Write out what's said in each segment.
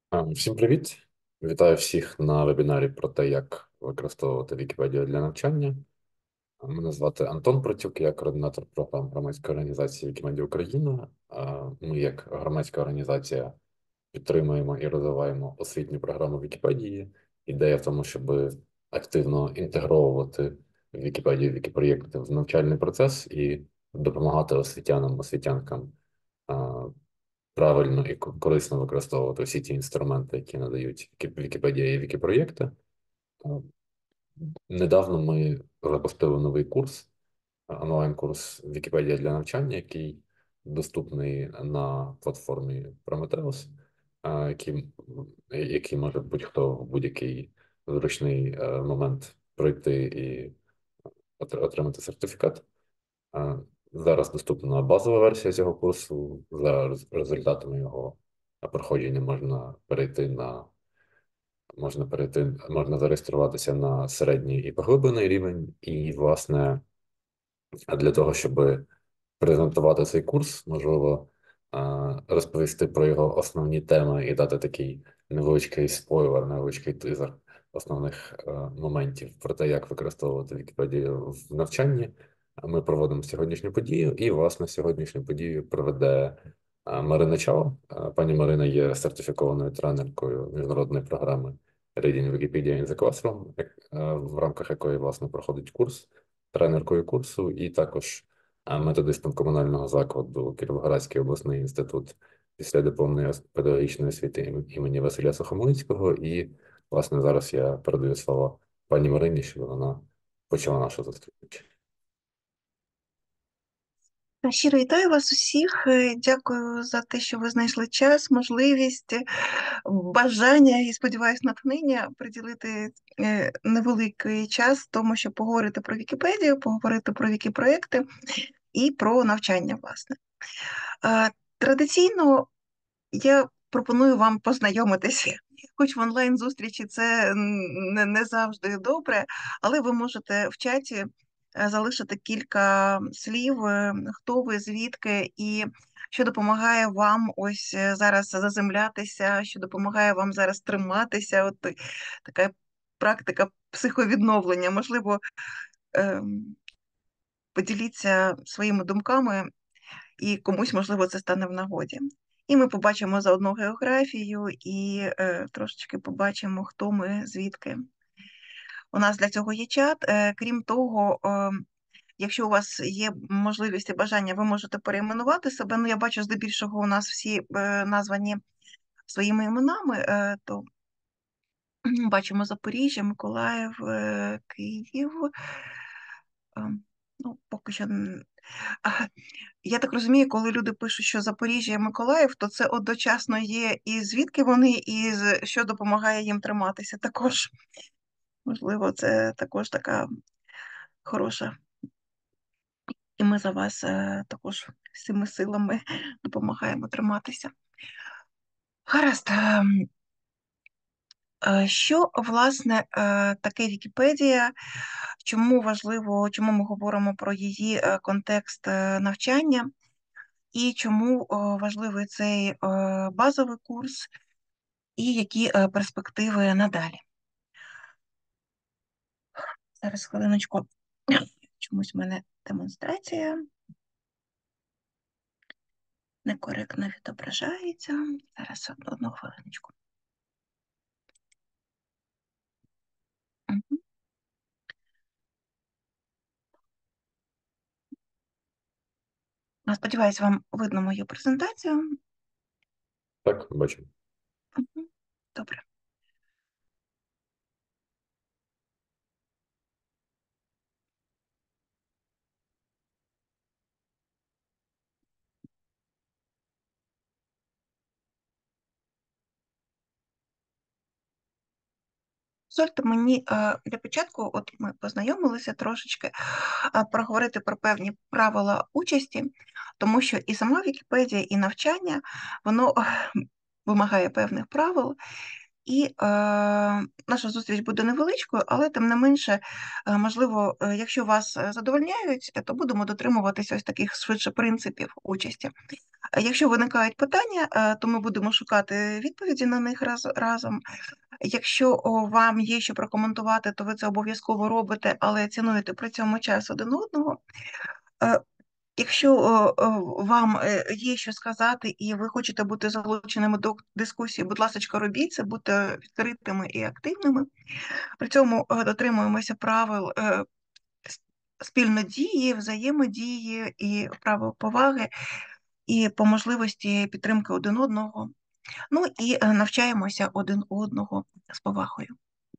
Всім привіт! Вітаю всіх на вебінарі про те, як використовувати Вікіпедію для навчання. Мене звати Антон Протюк, я координатор програм громадської організації Вікімедія Україна. Ми, як громадська організація, підтримуємо і розвиваємо освітню програму Вікіпедії. Ідея в тому, щоб активно інтегровувати Вікіпедію, Вікіпроєкти в навчальний процес і допомагати освітянам, освітянкам правильно і корисно використовувати всі ті інструменти, які надають Вікіпедія і Вікіпроєкти. Е, Недавно ми запустили новий курс, онлайн-курс Вікіпедія для навчання, який доступний на платформі Prometheus, який може будь-хто в будь-який зручний момент пройти і отримати сертифікат. Зараз доступна базова версія цього курсу. За результатами його проходження можна зареєструватися на середній і поглиблений рівень. І, власне, для того, щоб презентувати цей курс, можливо, розповісти про його основні теми і дати такий невеличкий спойлер, невеличкий тизер основних моментів про те, як використовувати Вікіпедію в навчанні. Ми проводимо сьогоднішню подію, і, власне, сьогоднішню подію проведе Марина Чао. Пані Марина є сертифікованою тренеркою міжнародної програми Reading Wikipedia in the Classroom, в рамках якої, власне, проходить курс, тренеркою курсу, і також методистом комунального закладу Кіровоградський обласний інститут післядипломної педагогічної освіти імені Василя Сухомлинського. І, власне, зараз я передаю слово пані Марині, щоб вона почала нашу зустріч. Щиро вітаю вас усіх. Дякую за те, що ви знайшли час, можливість, бажання і, сподіваюся, натхнення приділити невеликий час тому, щоб поговорити про Вікіпедію, поговорити про вікіпроекти і про навчання, власне. Традиційно я пропоную вам познайомитися, хоч в онлайн-зустрічі це не завжди добре, але ви можете в чаті залишити кілька слів, хто ви, звідки, і що допомагає вам ось зараз заземлятися, що допомагає вам зараз триматися. От така практика психовідновлення. Можливо, поділіться своїми думками, і комусь, можливо, це стане в нагоді. І ми побачимо заодно географію і трошечки побачимо, хто ми, звідки. У нас для цього є чат. Крім того, якщо у вас є можливість і бажання, ви можете перейменувати себе. Ну, я бачу, здебільшого у нас всі названі своїми іменами, то бачимо Запоріжжя, Миколаїв, Київ. Ну, поки що. Я так розумію, коли люди пишуть, що Запоріжжя і Миколаїв, то це одночасно є і звідки вони, і що допомагає їм триматися також. Можливо, це також така хороша. І ми за вас також всіми силами допомагаємо триматися. Гаразд. Що, власне, таке Вікіпедія? Чому важливо, чому ми говоримо про її контекст навчання? І чому важливий цей базовий курс, і які перспективи надалі? Зараз хвилиночку. Чомусь в мене демонстрація некоректно відображається. Зараз одну хвилиночку. Мгм. Сподіваюсь, вам видно мою презентацію. Так, бачимо. Мгм. Добре. Дозвольте мені для початку, от ми познайомилися трошечки, проговорити про певні правила участі, тому що і сама Вікіпедія, і навчання, воно вимагає певних правил. І наша зустріч буде невеличкою, але тим не менше, можливо, якщо вас задовольняють, то будемо дотримуватися ось таких швидше принципів участі. Якщо виникають питання, то ми будемо шукати відповіді на них разом. Якщо вам є що прокоментувати, то ви це обов'язково робите, але цінуєте при цьому час один одного. Якщо вам є що сказати і ви хочете бути залученими до дискусії, будь ласка, робіть це, будьте відкритими і активними. При цьому дотримуємося правил спільнодії, взаємодії і правил поваги, і по можливості підтримки один одного. Ну і навчаємося один одного з повагою.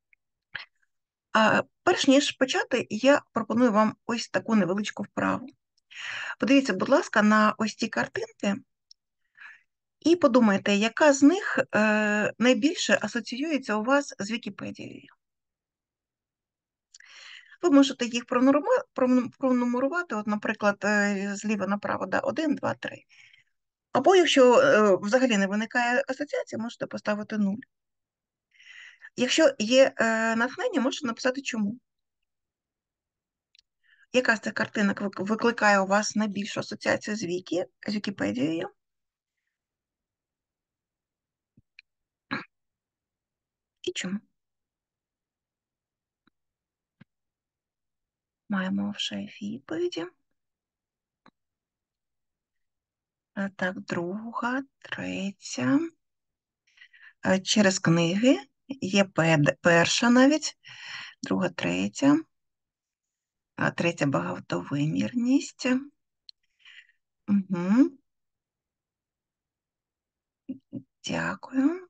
Перш ніж почати, я пропоную вам ось таку невеличку вправу. Подивіться, будь ласка, на ось ці картинки і подумайте, яка з них найбільше асоціюється у вас з Вікіпедією. Ви можете їх пронумерувати, от, наприклад, зліва направо, 1, 2, 3. Або якщо взагалі не виникає асоціація, можете поставити 0. Якщо є натхнення, можете написати чому. Яка з цих картинок викликає у вас найбільшу асоціацію з Вікіпедією? І чому? Маємо вже відповіді. Так, друга, третя. Через книги. Є перша навіть, друга, третя. Третя багатовимірність. Угу. Дякую.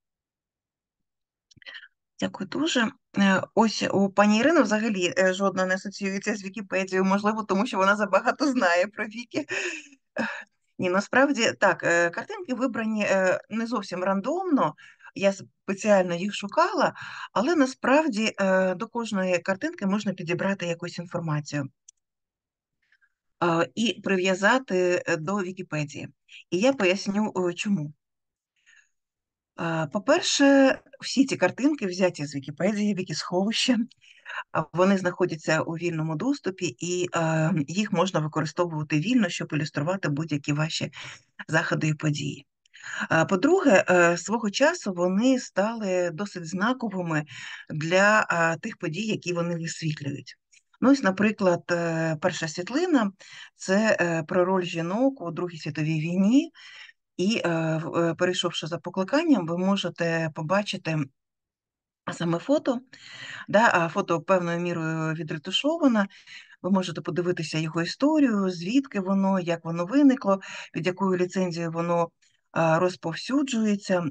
Дякую дуже. Ось у пані Ірини взагалі жодна не асоціюється з Вікіпедією, можливо, тому що вона забагато знає про Вікі. Ні, насправді так, картинки вибрані не зовсім рандомно, я спеціально їх шукала, але насправді до кожної картинки можна підібрати якусь інформацію і прив'язати до Вікіпедії. І я поясню, чому. По-перше, всі ці картинки взяті з Вікіпедії, Вікісховища, вони знаходяться у вільному доступі, і їх можна використовувати вільно, щоб ілюструвати будь-які ваші заходи і події. По-друге, свого часу вони стали досить знаковими для тих подій, які вони висвітлюють. Ну, ось, наприклад, перша світлина – це про роль жінок у Другій світовій війні, і перейшовши за покликанням, ви можете побачити саме фото. Фото певною мірою відретушоване, ви можете подивитися його історію, звідки воно, як воно виникло, під якою ліцензією воно розповсюджується.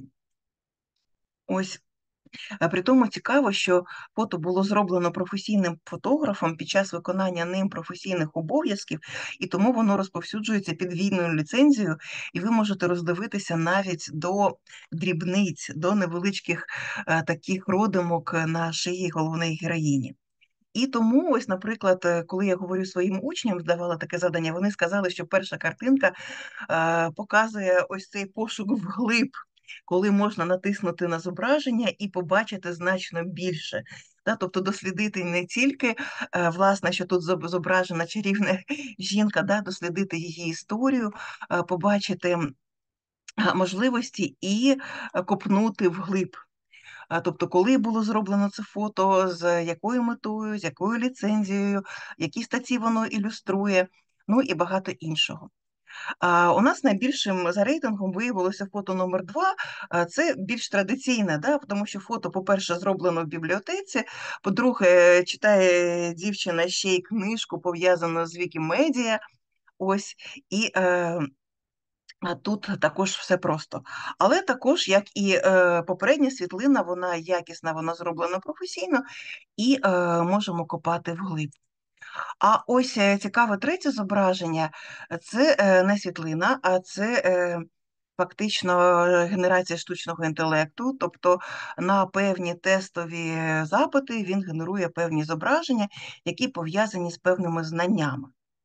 Ось. При тому цікаво, що фото було зроблено професійним фотографом під час виконання ним професійних обов'язків, і тому воно розповсюджується під вільною ліцензією, і ви можете роздивитися навіть до дрібниць, до невеличких таких родимок на шиї головної героїні. І тому, ось, наприклад, коли я говорю своїм учням, здавала таке завдання, вони сказали, що перша картинка показує ось цей пошук вглиб, коли можна натиснути на зображення і побачити значно більше. Тобто дослідити не тільки, власне, що тут зображена чарівна жінка, дослідити її історію, побачити можливості і копнути вглиб. Тобто, коли було зроблено це фото, з якою метою, з якою ліцензією, які статті воно ілюструє, ну і багато іншого. У нас найбільшим за рейтингом виявилося фото номер 2. Це більш традиційне, тому що фото, по-перше, зроблено в бібліотеці, по-друге, читає дівчина ще й книжку, пов'язану з Вікімедія. Ось, і тут також все просто. Але також, як і попередня світлина, вона якісна, вона зроблена професійно, і можемо копати вглиб. А ось цікаве третє зображення – це не світлина, а це фактично генерація штучного інтелекту, тобто на певні тестові запити він генерує певні зображення, які пов'язані з певними знаннями.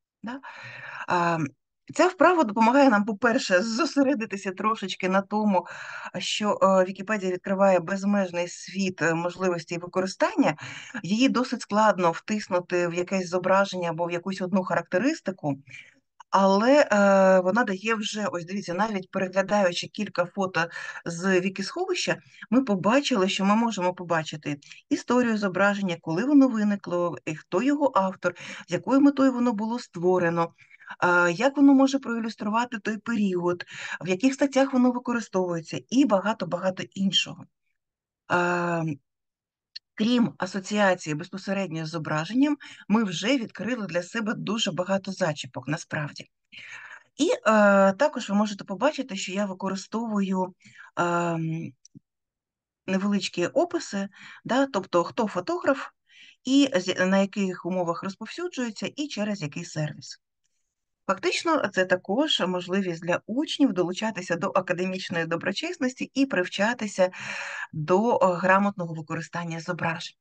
Ця вправа допомагає нам, по-перше, зосередитися трошечки на тому, що Вікіпедія відкриває безмежний світ можливостей використання. Її досить складно втиснути в якесь зображення або в якусь одну характеристику, але вона дає вже, ось дивіться, навіть переглядаючи кілька фото з Вікісховища, ми побачили, що ми можемо побачити історію зображення, коли воно виникло, і хто його автор, з якою метою воно було створено, як воно може проілюструвати той період, в яких статтях воно використовується, і багато-багато іншого. Крім асоціації безпосередньо з зображенням, ми вже відкрили для себе дуже багато зачіпок насправді. І також ви можете побачити, що я використовую невеличкі описи, да, тобто хто фотограф, і на яких умовах розповсюджується, і через який сервіс. Фактично, це також можливість для учнів долучатися до академічної доброчесності і привчатися до грамотного використання зображень.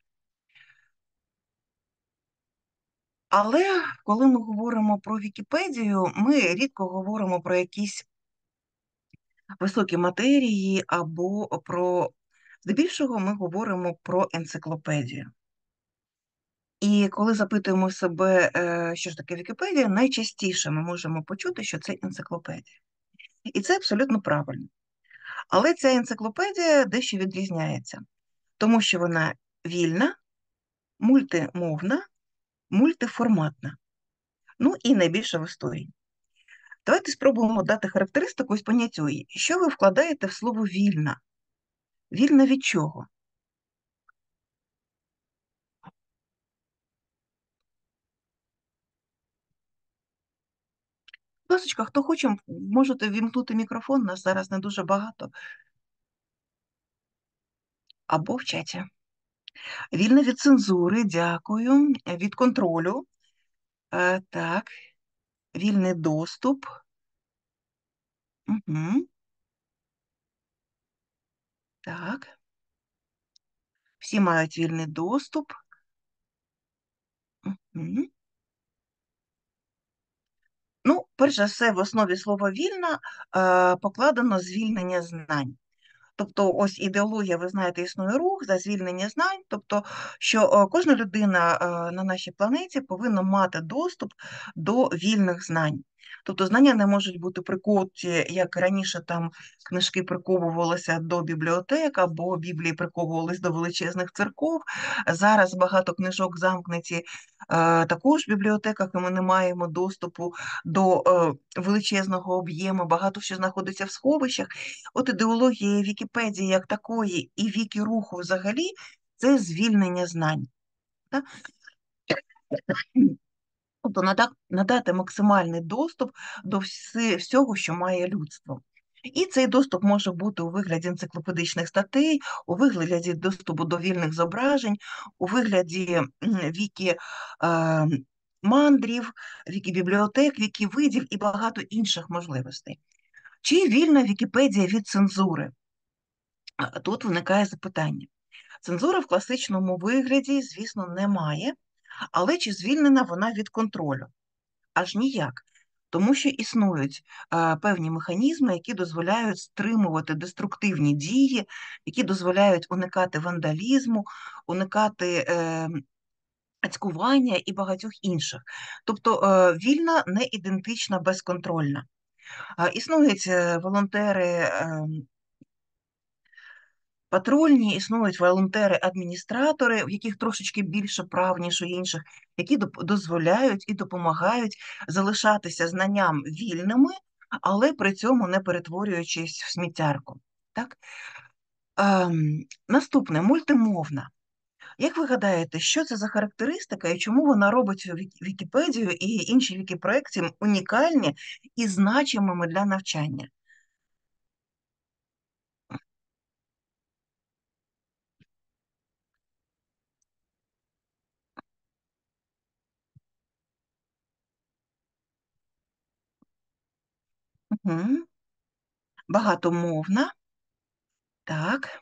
Але коли ми говоримо про Вікіпедію, ми рідко говоримо про якісь високі матерії або здебільшого ми говоримо про енциклопедію. І коли запитуємо себе, що ж таке Вікіпедія, найчастіше ми можемо почути, що це енциклопедія. І це абсолютно правильно. Але ця енциклопедія дещо відрізняється, тому що вона вільна, мультимовна, мультиформатна, ну і найбільше в історії. Давайте спробуємо дати характеристику із поняттю. Що ви вкладаєте в слово «вільна»? Вільна від чого? Будь ласка, хто хоче, можете вімкнути мікрофон, нас зараз не дуже багато. Або в чаті. Вільна від цензури, дякую. Від контролю. Так. Вільний доступ. Угу. Так. Всі мають вільний доступ. Угу. Ну, перш за все, в основі слова «вільна» покладено звільнення знань. Тобто, ось ідеологія, ви знаєте, існує рух за звільнення знань, тобто, що кожна людина на нашій планеті повинна мати доступ до вільних знань. Тобто знання не можуть бути прикуті, як раніше там книжки приковувалися до бібліотек, або Біблії приковувалися до величезних церков. Зараз багато книжок замкнуті також в бібліотеках, і ми не маємо доступу до величезного об'єму, багато що знаходиться в сховищах. От ідеологія Вікіпедії як такої і Вікіруху взагалі – це звільнення знань. Так? Тобто надати максимальний доступ до всього, що має людство. І цей доступ може бути у вигляді енциклопедичних статей, у вигляді доступу до вільних зображень, у вигляді вікі-мандрів, вікі-бібліотек, вікі-видів і багато інших можливостей. Чи вільна Вікіпедія від цензури? Тут виникає запитання. Цензура в класичному вигляді, звісно, немає, але чи звільнена вона від контролю? Аж ніяк. Тому що існують певні механізми, які дозволяють стримувати деструктивні дії, які дозволяють уникати вандалізму, уникати цькування і багатьох інших. Тобто вільна не ідентична безконтрольна. Існують волонтери патрульні, існують волонтери-адміністратори, в яких трошечки більше прав, ніж у інших, які дозволяють і допомагають залишатися знанням вільними, але при цьому не перетворюючись в сміттярку. Так? Наступне – мультимовна. Як ви гадаєте, що це за характеристика і чому вона робить Вікіпедію і інші вікіпроекти унікальні і значимими для навчання? Угу. Багатомовна. Так.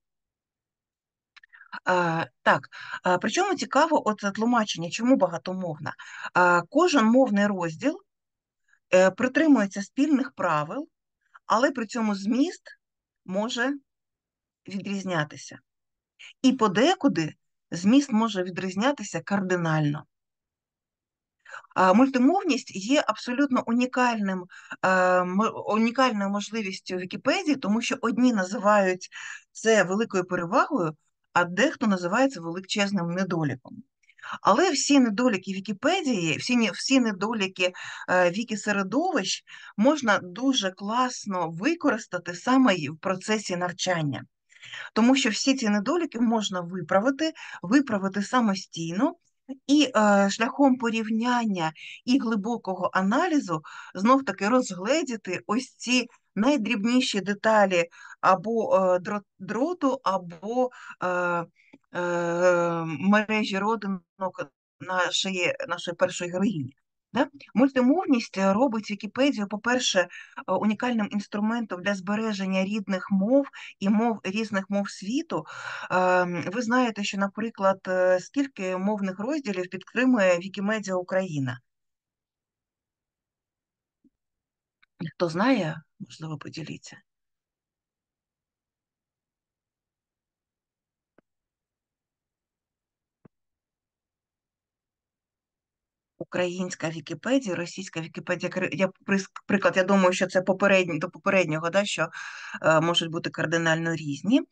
Так, причому цікаво оце тлумачення, чому багатомовна. Кожен мовний розділ притримується спільних правил, але при цьому зміст може відрізнятися. І подекуди зміст може відрізнятися кардинально. Мультимовність є абсолютно унікальною можливістю Вікіпедії, тому що одні називають це великою перевагою, а дехто називає це величезним недоліком. Але всі недоліки Вікіпедії, всі недоліки вікісередовищ можна дуже класно використати саме в процесі навчання. Тому що всі ці недоліки можна виправити самостійно, і шляхом порівняння і глибокого аналізу знов-таки розгледіти ось ці найдрібніші деталі або дроту, або мережі родинок нашої першої героїні. Да? Мультимовність робить Вікіпедію, по-перше, унікальним інструментом для збереження рідних мов і різних мов світу. Ви знаєте, що, наприклад, скільки мовних розділів підтримує Вікімедіа Україна? Хто знає, можливо, поділіться. Українська Вікіпедія, російська Вікіпедія. Приклад, я думаю, що це до попереднього, да, що можуть бути кардинально різні.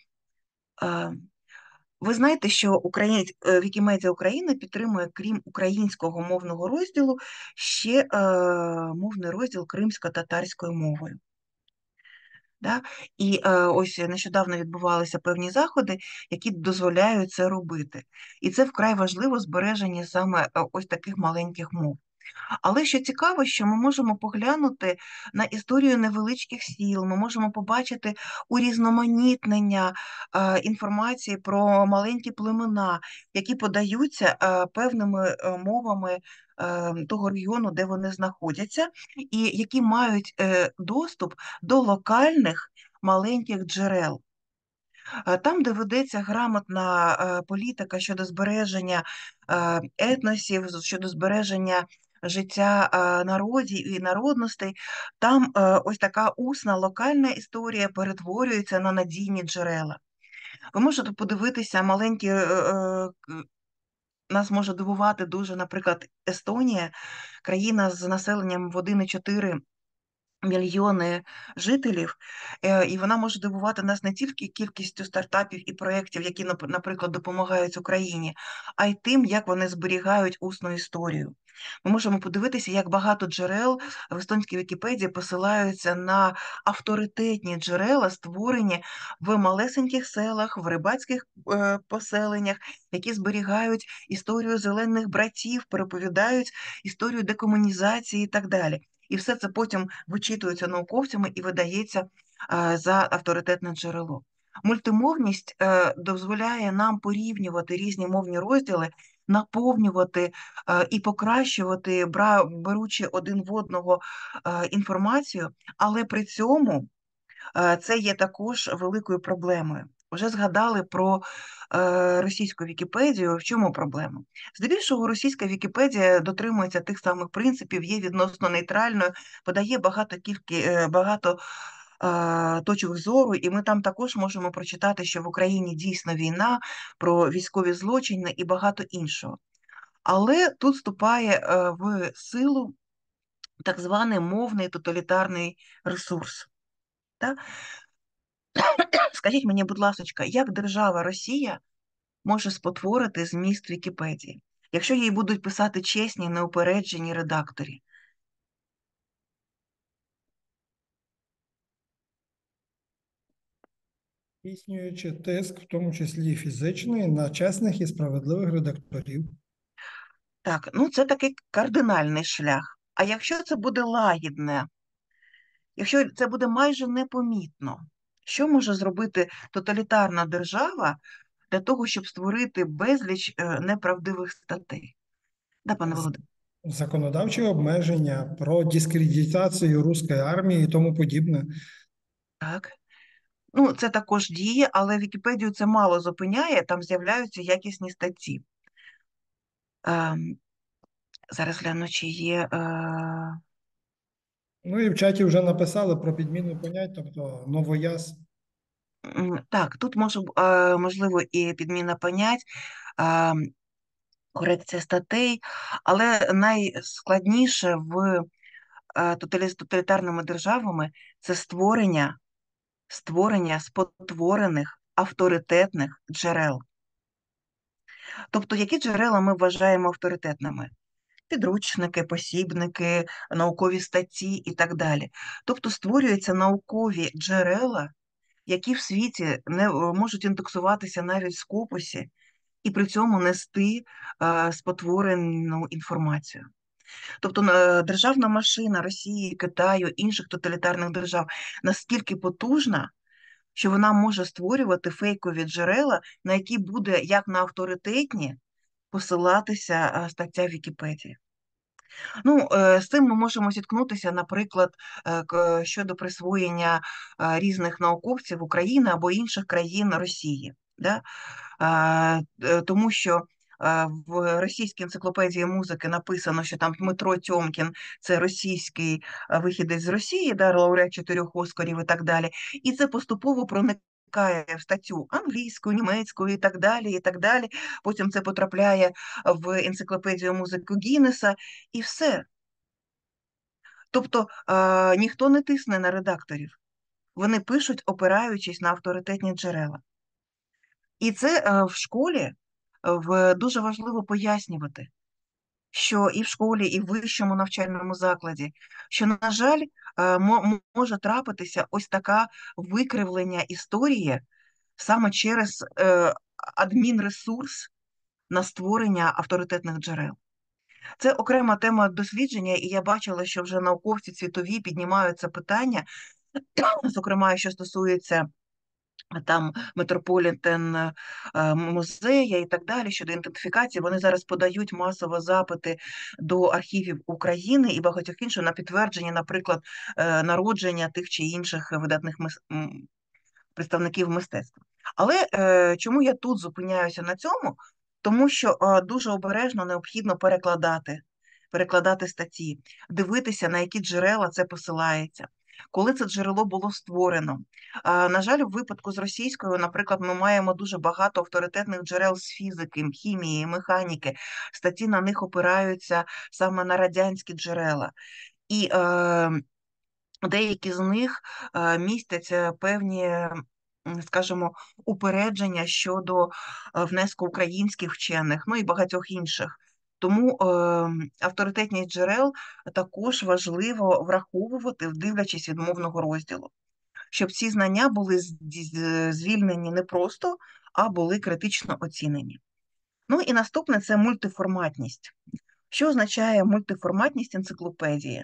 Ви знаєте, що Вікімедіа України підтримує, крім українського мовного розділу, ще мовний розділ кримсько-татарською мовою. Да? І ось нещодавно відбувалися певні заходи, які дозволяють це робити. І це вкрай важливо збереження саме ось таких маленьких мов. Але що цікаво, що ми можемо поглянути на історію невеличких сіл, ми можемо побачити урізноманітнення інформації про маленькі племена, які подаються певними мовами того регіону, де вони знаходяться, і які мають доступ до локальних маленьких джерел. Там, де ведеться грамотна політика щодо збереження етносів, щодо збереження життя народів і народностей, там ось така усна локальна історія перетворюється на надійні джерела. Ви можете подивитися маленькі, нас може дивувати дуже, наприклад, Естонія, країна з населенням в 1,4 мільйони жителів, і вона може дивувати нас не тільки кількістю стартапів і проєктів, які, наприклад, допомагають Україні, а й тим, як вони зберігають усну історію. Ми можемо подивитися, як багато джерел в естонській Вікіпедії посилаються на авторитетні джерела, створені в малесеньких селах, в рибацьких поселеннях, які зберігають історію зелених братів, переповідають історію декомунізації і так далі. І все це потім вичитується науковцями і видається за авторитетне джерело. Мультимовність дозволяє нам порівнювати різні мовні розділи, наповнювати і покращувати, беручи один в одного інформацію, але при цьому це є також великою проблемою. Вже згадали про російську Вікіпедію. В чому проблема? Здебільшого, російська Вікіпедія дотримується тих самих принципів, є відносно нейтральною, подає багато точок зору, і ми там також можемо прочитати, що в Україні дійсно війна, про військові злочини і багато іншого. Але тут вступає в силу так званий мовний тоталітарний ресурс. Так? Скажіть мені, будь ласка, як держава Росія може спотворити зміст Вікіпедії, якщо її будуть писати чесні, неупереджені редакторі? Здійснюючи тиск, в тому числі фізичний, на чесних і справедливих редакторів. Так, ну це такий кардинальний шлях. А якщо це буде лагідне, якщо це буде майже непомітно, що може зробити тоталітарна держава для того, щоб створити безліч неправдивих статей? Да, пане Володимире? Законодавчі обмеження про дискредитацію руської армії і тому подібне. Так. Ну, це також діє, але Вікіпедію це мало зупиняє, там з'являються якісні статті. Зараз гляну, чи є. Ну і в чаті вже написали про підміну понять, тобто новояз. Так, тут можливо і підміна понять. корекція статей, але найскладніше в тоталітарними державами це створення спотворених авторитетних джерел. Тобто, які джерела ми вважаємо авторитетними? Підручники, посібники, наукові статті і так далі. Тобто створюються наукові джерела, які в світі не можуть індексуватися навіть в Скопусі, і при цьому нести спотворену інформацію. Тобто державна машина Росії, Китаю, інших тоталітарних держав настільки потужна, що вона може створювати фейкові джерела, на які буде, як на авторитетні, посилатися стаття в Вікіпедії. Ну, з цим ми можемо зіткнутися, наприклад, щодо присвоєння різних науковців України або інших країн Росії. Да? Тому що в російській енциклопедії музики написано, що там Дмитро Тьомкін – це російський вихідець з Росії, да, лауреат 4 Оскарів і так далі. І це поступово проникає в статтю англійською, німецькою і так далі, і так далі. Потім це потрапляє в енциклопедію музики Гіннеса і все. Тобто ніхто не тисне на редакторів. Вони пишуть, опираючись на авторитетні джерела. І це в школі дуже важливо пояснювати, що і в школі, і в вищому навчальному закладі, що, на жаль, може трапитися ось така викривлення історії саме через адмінресурс на створення авторитетних джерел. Це окрема тема дослідження, і я бачила, що вже науковці світові піднімають це питання, зокрема, що стосується там Метрополітен музея і так далі, щодо ідентифікації. Вони зараз подають масово запити до архівів України і багатьох інших на підтвердження, наприклад, народження тих чи інших видатних представників мистецтва. Але чому я тут зупиняюся на цьому? Тому що дуже обережно необхідно перекладати статті, дивитися, на які джерела це посилається, коли це джерело було створено. На жаль, у випадку з російською, наприклад, ми маємо дуже багато авторитетних джерел з фізики, хімії, механіки. Статті на них опираються саме на радянські джерела. І деякі з них містять певні, скажімо, упередження щодо внеску українських вчених, ну і багатьох інших. Тому авторитетність джерел також важливо враховувати, дивлячись від мовного розділу, щоб ці знання були звільнені не просто, а були критично оцінені. Ну і наступне – це мультиформатність. Що означає мультиформатність енциклопедії?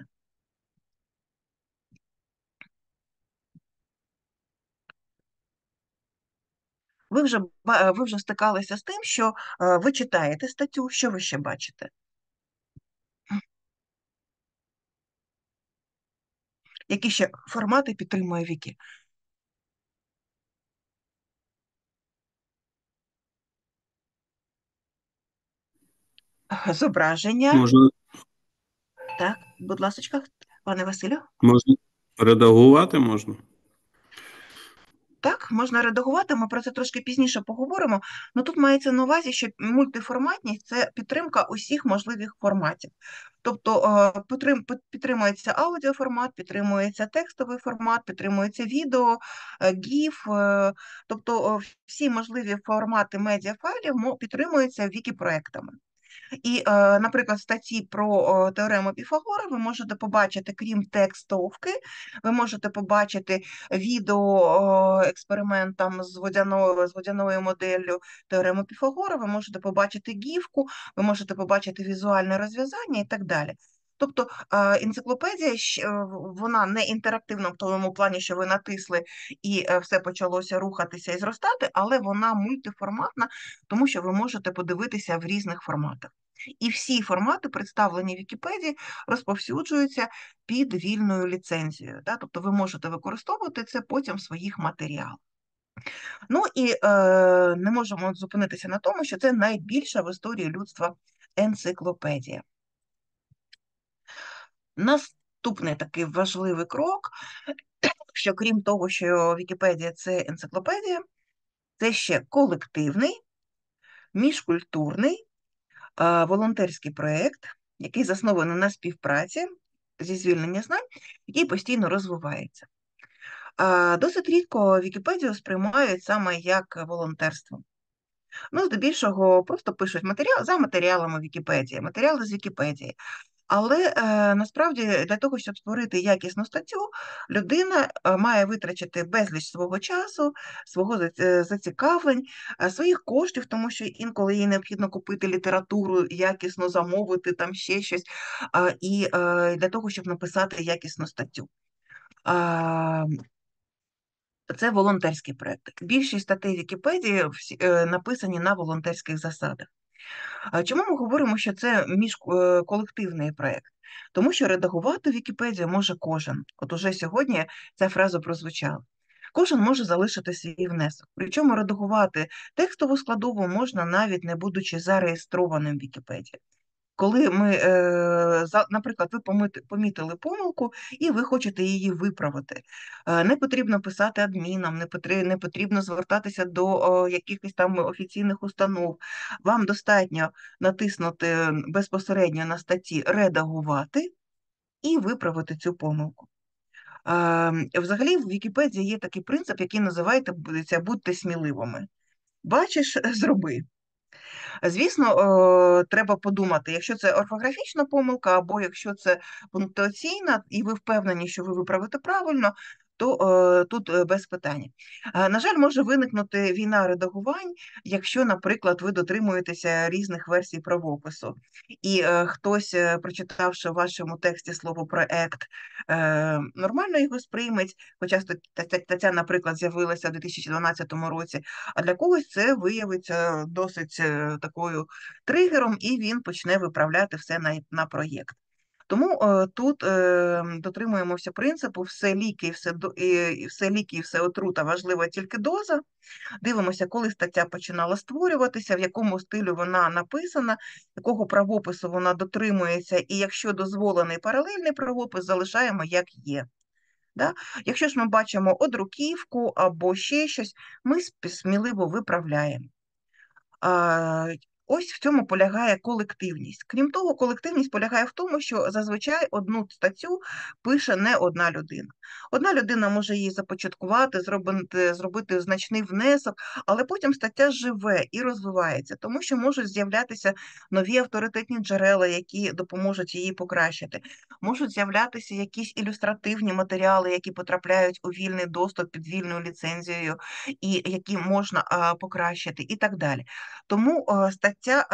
Ви вже стикалися з тим, що ви читаєте статтю, що ви ще бачите? Які ще формати підтримує Вікі? Зображення. Можна, Так, будь ласка, пане Василю. можна редагувати можна. Так, можна редагувати, ми про це трошки пізніше поговоримо. Ну тут мається на увазі, що мультиформатність – це підтримка усіх можливих форматів. Тобто підтримується аудіоформат, підтримується текстовий формат, підтримується відео, GIF, тобто всі можливі формати медіафайлів підтримуються Вікі-проектами. І, наприклад, в статті про теорему Піфагора ви можете побачити, крім текстовки, ви можете побачити відео експеримент там з водяною моделлю теореми Піфагора, ви можете побачити гіфку, ви можете побачити візуальне розв'язання і так далі. Тобто енциклопедія, вона не інтерактивна в тому плані, що ви натисли і все почалося рухатися і зростати, але вона мультиформатна, тому що ви можете подивитися в різних форматах. І всі формати, представлені в Вікіпедії, розповсюджуються під вільною ліцензією. Да? Тобто ви можете використовувати це потім в своїх матеріалах. Ну і не можемо зупинитися на тому, що це найбільша в історії людства енциклопедія. Наступний такий важливий крок, що крім того, що Вікіпедія – це енциклопедія, це ще колективний, міжкультурний, волонтерський проєкт, який заснований на співпраці зі звільнення знань, який постійно розвивається. Досить рідко Вікіпедію сприймають саме як волонтерство. Ну, здебільшого просто пишуть за матеріалами Вікіпедії, матеріали з Вікіпедії. Але насправді для того, щоб створити якісну статтю, людина має витрачати безліч свого часу, свого зацікавлень, своїх коштів, тому що інколи їй необхідно купити літературу, якісно замовити, там ще щось, і для того, щоб написати якісну статтю. Це волонтерський проєкт. Більшість статей Вікіпедії написані на волонтерських засадах. Чому ми говоримо, що це міжколективний проєкт? Тому що редагувати Вікіпедію може кожен. От уже сьогодні ця фраза прозвучала. Кожен може залишити свій внесок. Причому редагувати текстову складову можна навіть не будучи зареєстрованим в Вікіпедії. Коли ми, наприклад, ви помітили помилку і ви хочете її виправити. Не потрібно писати адмінам, не потрібно звертатися до якихось там офіційних установ. Вам достатньо натиснути безпосередньо на статті «Редагувати» і виправити цю помилку. Взагалі в Вікіпедії є такий принцип, який називається «будьте сміливими». Бачиш, зроби. Звісно, треба подумати, якщо це орфографічна помилка, або якщо це пунктуаційна, і ви впевнені, що ви виправите правильно, то тут без питань. На жаль, може виникнути війна редагувань, якщо, наприклад, ви дотримуєтеся різних версій правопису, і хтось, прочитавши в вашому тексті слово «проект», нормально його сприйметь, хоча стаття, наприклад, з'явилася у 2012 році, а для когось це виявиться досить такою тригером, і він почне виправляти все на проєкт. Тому тут дотримуємося принципу все ліки і все отрута, важлива тільки доза. Дивимося, коли стаття починала створюватися, в якому стилі вона написана, якого правопису вона дотримується, і якщо дозволений паралельний правопис, залишаємо як є. Да? Якщо ж ми бачимо одруківку або ще щось, ми сміливо виправляємо. Ось в цьому полягає колективність. Крім того, колективність полягає в тому, що зазвичай одну статтю пише не одна людина. Одна людина може її започаткувати, зробити значний внесок, але потім стаття живе і розвивається, тому що можуть з'являтися нові авторитетні джерела, які допоможуть її покращити. Можуть з'являтися якісь ілюстративні матеріали, які потрапляють у вільний доступ під вільною ліцензією, і які можна покращити, і так далі. Тому стаття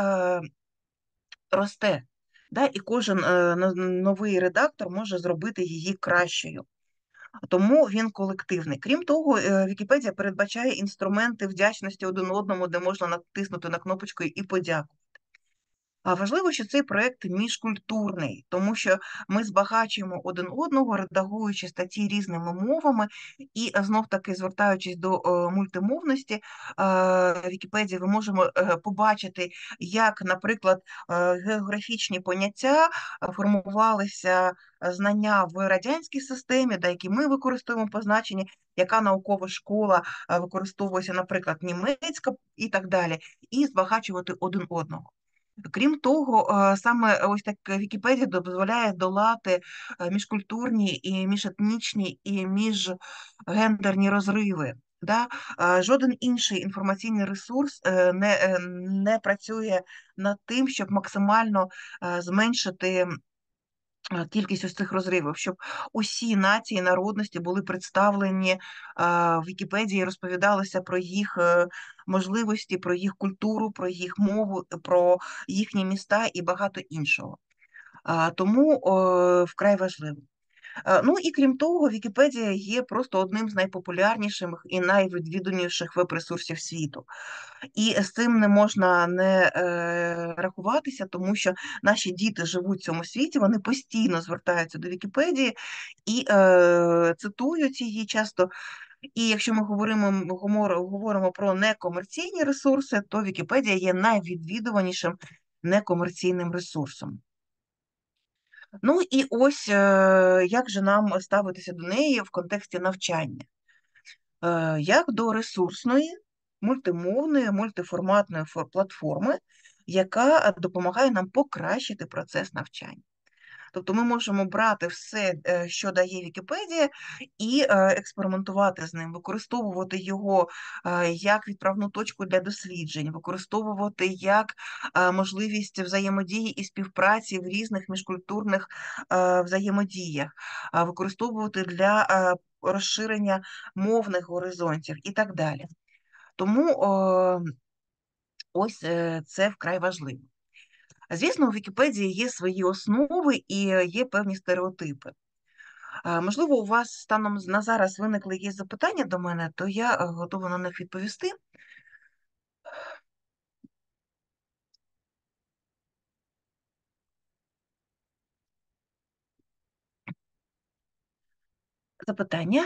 росте, да, і кожен новий редактор може зробити її кращою. Тому він колективний. Крім того, Вікіпедія передбачає інструменти вдячності один одному, де можна натиснути на кнопочку і подякувати. А важливо, що цей проєкт міжкультурний, тому що ми збагачуємо один одного, редагуючи статті різними мовами, і знов-таки, звертаючись до мультимовності, в Вікіпедії ви можемо побачити, як, наприклад, географічні поняття формувалися знання в радянській системі, да, які ми використовуємо по значенні, яка наукова школа використовується, наприклад, німецька і так далі, і збагачувати один одного. Крім того, саме ось так Вікіпедія дозволяє долати міжкультурні і міжетнічні і міжгендерні розриви. Да? Жоден інший інформаційний ресурс не працює над тим, щоб максимально зменшити кількість ось цих розривів, щоб усі нації, народності були представлені в Вікіпедії, розповідалося про їх можливості, про їх культуру, про їх мову, про їхні міста і багато іншого. Тому вкрай важливо. Ну і крім того, Вікіпедія є просто одним з найпопулярніших і найвідвідуваніших веб-ресурсів світу. І з цим не можна не рахуватися, тому що наші діти живуть в цьому світі, вони постійно звертаються до Вікіпедії і цитують її часто. І якщо ми говоримо про некомерційні ресурси, то Вікіпедія є найвідвідуванішим некомерційним ресурсом. Ну і ось як же нам ставитися до неї в контексті навчання? Як до ресурсної, мультимовної, мультиформатної платформи, яка допомагає нам покращити процес навчання. Тобто ми можемо брати все, що дає Вікіпедія, і експериментувати з ним, використовувати його як відправну точку для досліджень, використовувати як можливість взаємодії і співпраці в різних міжкультурних взаємодіях, використовувати для розширення мовних горизонтів і так далі. Тому ось це вкрай важливо. Звісно, у Вікіпедії є свої основи і є певні стереотипи. Можливо, у вас станом на зараз виникли якісь запитання до мене, то я готова на них відповісти. Запитання?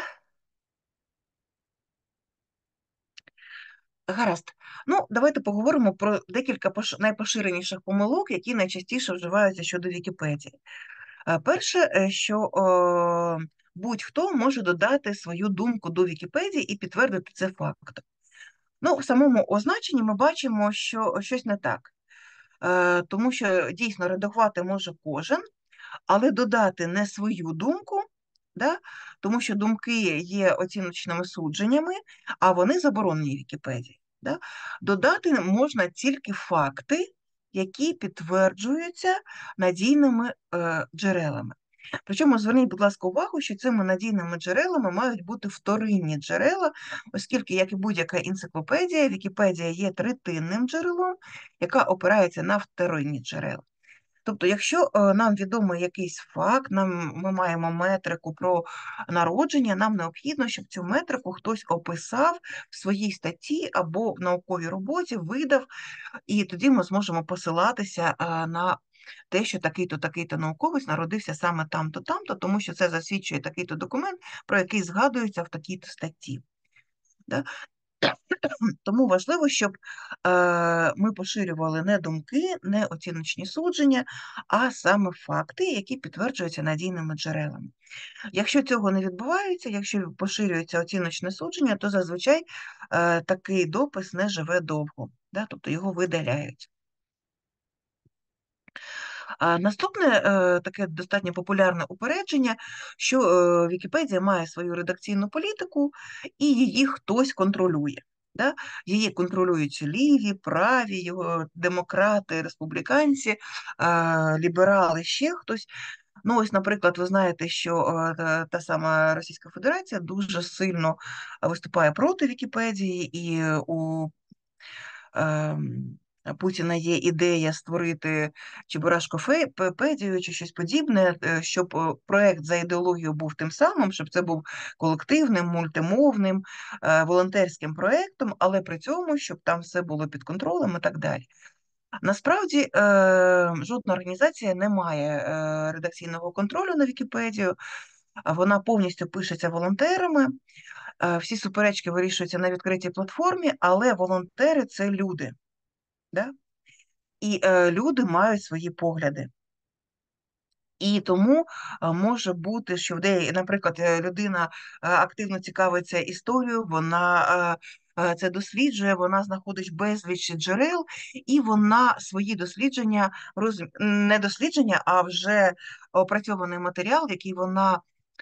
Гаразд. Ну, давайте поговоримо про декілька найпоширеніших помилок, які найчастіше вживаються щодо Вікіпедії. Перше, що будь-хто може додати свою думку до Вікіпедії і підтвердити це фактом. Ну, в самому означенні ми бачимо, що щось не так. Тому що дійсно редагувати може кожен, але додати не свою думку, да? Тому що думки є оціночними судженнями, а вони заборонені в Вікіпедії. Да? Додати можна тільки факти, які підтверджуються надійними джерелами. Причому зверніть, будь ласка, увагу, що цими надійними джерелами мають бути вторинні джерела, оскільки, як і будь-яка енциклопедія, Вікіпедія є третинним джерелом, яка опирається на вторинні джерела. Тобто, якщо нам відомий якийсь факт, ми маємо метрику про народження, нам необхідно, щоб цю метрику хтось описав в своїй статті або в науковій роботі, видав, і тоді ми зможемо посилатися на те, що такий-то науковець народився саме там-то, там-то, тому що це засвідчує такий-то документ, про який згадується в такій-то статті. Да? Тому важливо, щоб ми поширювали не думки, не оціночні судження, а саме факти, які підтверджуються надійними джерелами. Якщо цього не відбувається, якщо поширюється оціночне судження, то зазвичай такий допис не живе довго, да? Тобто його видаляють. Наступне таке достатньо популярне упередження, що Вікіпедія має свою редакційну політику і її хтось контролює. Да? Її контролюють ліві, праві, демократи, республіканці, ліберали, ще хтось. Ну, ось, наприклад, ви знаєте, що та сама Російська Федерація дуже сильно виступає проти Вікіпедії, і у Путіна є ідея створити Чебурашкопедію чи щось подібне, щоб проєкт за ідеологією був тим самим, щоб це був колективним, мультимовним, волонтерським проєктом, але при цьому, щоб там все було під контролем і так далі. Насправді, жодна організація не має редакційного контролю на Вікіпедію, вона повністю пишеться волонтерами, всі суперечки вирішуються на відкритій платформі, але волонтери – це люди. Да? І люди мають свої погляди. І тому може бути, що наприклад, людина активно цікавиться історією, вона це досліджує, вона знаходить безліч джерел, і вона свої дослідження, не дослідження, а вже опрацьований матеріал, який вона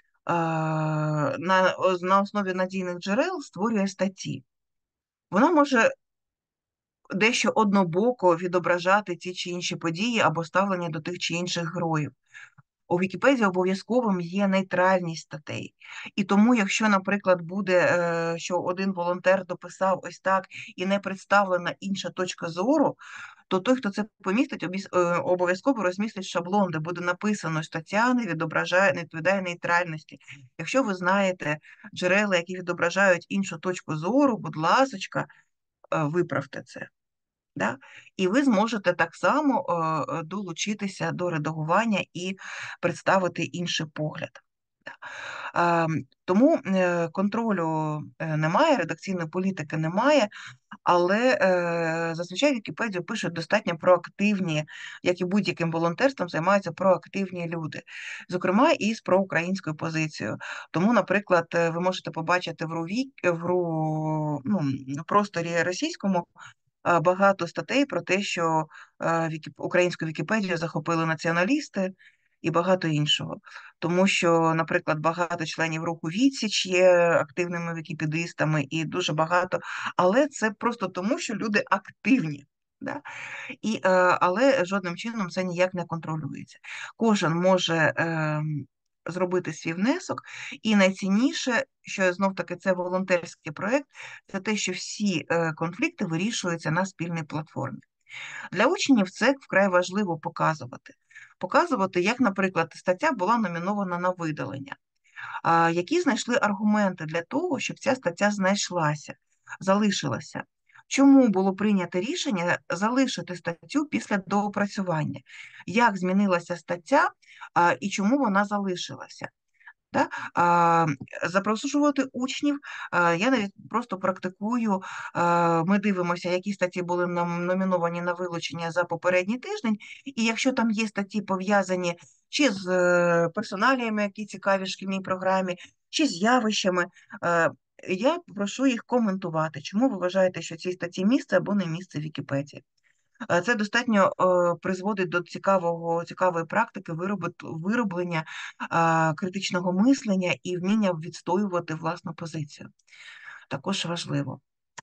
на основі надійних джерел створює статті. Вона може дещо однобоко відображати ті чи інші події або ставлення до тих чи інших героїв. У Вікіпедії обов'язковим є нейтральність статей. І тому, якщо, наприклад, буде, що один волонтер дописав ось так і не представлена інша точка зору, то той, хто це помістить, обов'язково розмістить шаблон, де буде написано, що стаття не відповідає нейтральності. Якщо ви знаєте джерела, які відображають іншу точку зору, будь ласочка, виправте це. Да? І ви зможете так само долучитися до редагування і представити інший погляд. Тому контролю немає, редакційної політики немає, але зазвичай Вікіпедію пишуть достатньо проактивні, як і будь-яким волонтерством, займаються проактивні люди, зокрема і з проукраїнською позицією. Тому, наприклад, ви можете побачити в просторі російському багато статей про те, що українську Вікіпедію захопили націоналісти і багато іншого. Тому що, наприклад, багато членів руху «Відсіч» є активними вікіпедистами і дуже багато, але це просто тому, що люди активні. Да? Але жодним чином це ніяк не контролюється. Кожен може зробити свій внесок, і найцінніше, що знов-таки це волонтерський проєкт, це те, що всі конфлікти вирішуються на спільній платформі. Для учнів це вкрай важливо показувати, як, наприклад, стаття була номінована на видалення, які знайшли аргументи для того, щоб ця стаття залишилася. Чому було прийнято рішення залишити статтю після доопрацювання? Як змінилася стаття і чому вона залишилася? Да? Запрошувати учнів, я навіть просто практикую, ми дивимося, які статті були номіновані на вилучення за попередній тиждень, і якщо там є статті пов'язані чи з персоналіями, які цікаві в шкільній програмі, чи з явищами, я прошу їх коментувати, чому ви вважаєте, що цій статті місце або не місце в Вікіпедії. Це достатньо призводить до цікавої практики вироблення критичного мислення і вміння відстоювати власну позицію. Також важливо.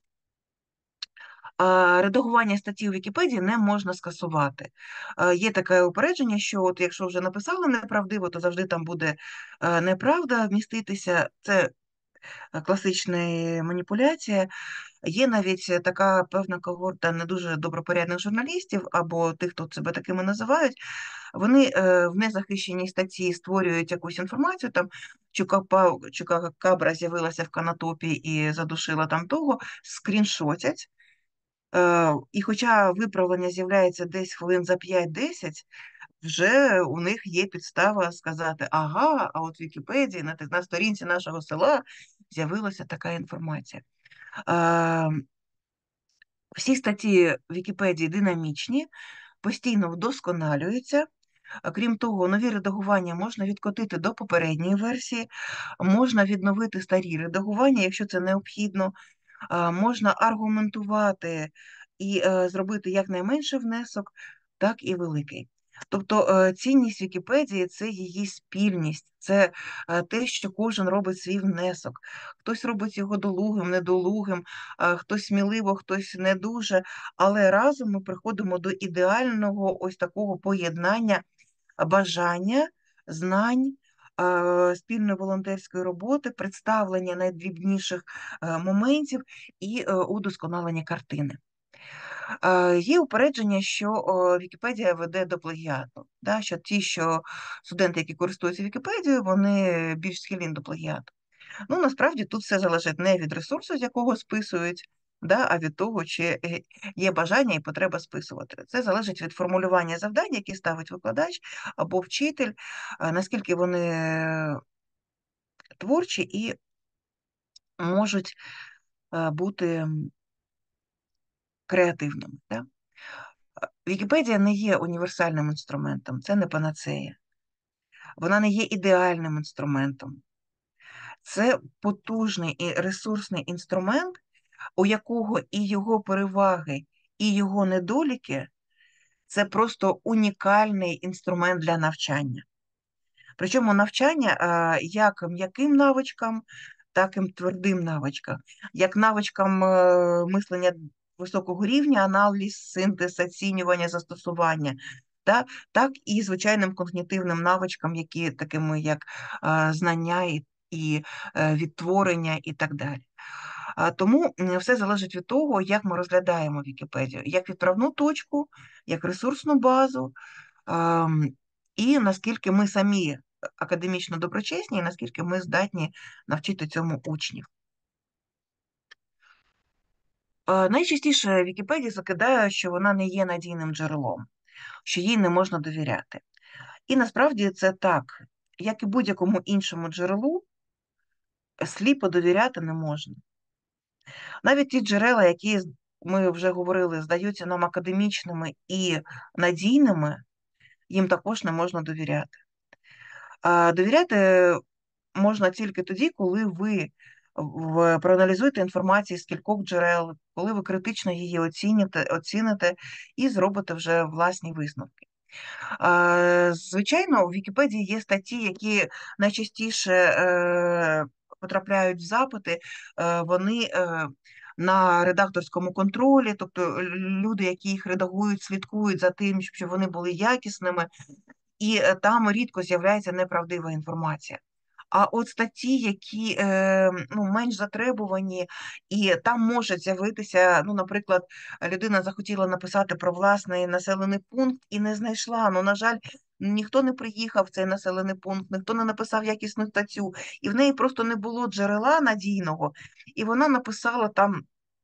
Редагування статті у Вікіпедії не можна скасувати. Є таке упередження, що от якщо вже написали неправдиво, то завжди там буде неправда вміститися. Це класична маніпуляція. Є навіть така певна когорта не дуже добропорядних журналістів, або тих, хто себе такими називають, вони в незахищеній статті створюють якусь інформацію, там Чупакабра з'явилася в Канатопі і задушила там того, скріншотять, і хоча виправлення з'являється десь хвилин за 5-10, вже у них є підстава сказати, ага, а от в Вікіпедії на сторінці нашого села з'явилася така інформація. Всі статті Вікіпедії динамічні, постійно вдосконалюються. Крім того, нові редагування можна відкотити до попередньої версії, можна відновити старі редагування, якщо це необхідно, можна аргументувати і зробити якнайменший внесок, так і великий. Тобто цінність Вікіпедії – це її спільність, це те, що кожен робить свій внесок. Хтось робить його долугим, недолугим, хтось сміливо, хтось не дуже, але разом ми приходимо до ідеального ось такого поєднання бажання, знань, спільної волонтерської роботи, представлення найдрібніших моментів і удосконалення картини. Є упередження, що Вікіпедія веде до плагіату, да, що студенти, які користуються Вікіпедією, вони більш схильні до плагіату. Ну, насправді тут все залежить не від ресурсу, з якого списують, да, а від того, чи є бажання і потреба списувати. Це залежить від формулювання завдань, які ставить викладач або вчитель, наскільки вони творчі і можуть бути креативними. Да? Вікіпедія не є універсальним інструментом, це не панацея. Вона не є ідеальним інструментом. Це потужний і ресурсний інструмент, у якого і його переваги, і його недоліки – це просто унікальний інструмент для навчання. Причому навчання як м'яким навичкам, так і твердим навичкам. Як навичкам мислення високого рівня, аналіз, синтез, оцінювання, застосування, так і звичайним когнітивним навичкам, які такими як знання і відтворення і так далі. Тому все залежить від того, як ми розглядаємо Вікіпедію, як відправну точку, як ресурсну базу, і наскільки ми самі академічно доброчесні, і наскільки ми здатні навчити цьому учнів. Найчастіше Вікіпедія закидає, що вона не є надійним джерелом, що їй не можна довіряти. І насправді це так, як і будь-якому іншому джерелу, сліпо довіряти не можна. Навіть ті джерела, які, ми вже говорили, здаються нам академічними і надійними, їм також не можна довіряти. Довіряти можна тільки тоді, коли ви Проаналізуйте інформацію з кількох джерел, коли ви критично її оціните і зробите вже власні висновки. Звичайно, у Вікіпедії є статті, які найчастіше потрапляють в запити, вони на редакторському контролі, тобто люди, які їх редагують, слідкують за тим, щоб вони були якісними, і там рідко з'являється неправдива інформація. А от статті, які менш затребувані, і там може з'явитися, наприклад, людина захотіла написати про власний населений пункт і не знайшла. На жаль, ніхто не приїхав в цей населений пункт, ніхто не написав якісну статтю, і в неї просто не було джерела надійного, і вона написала там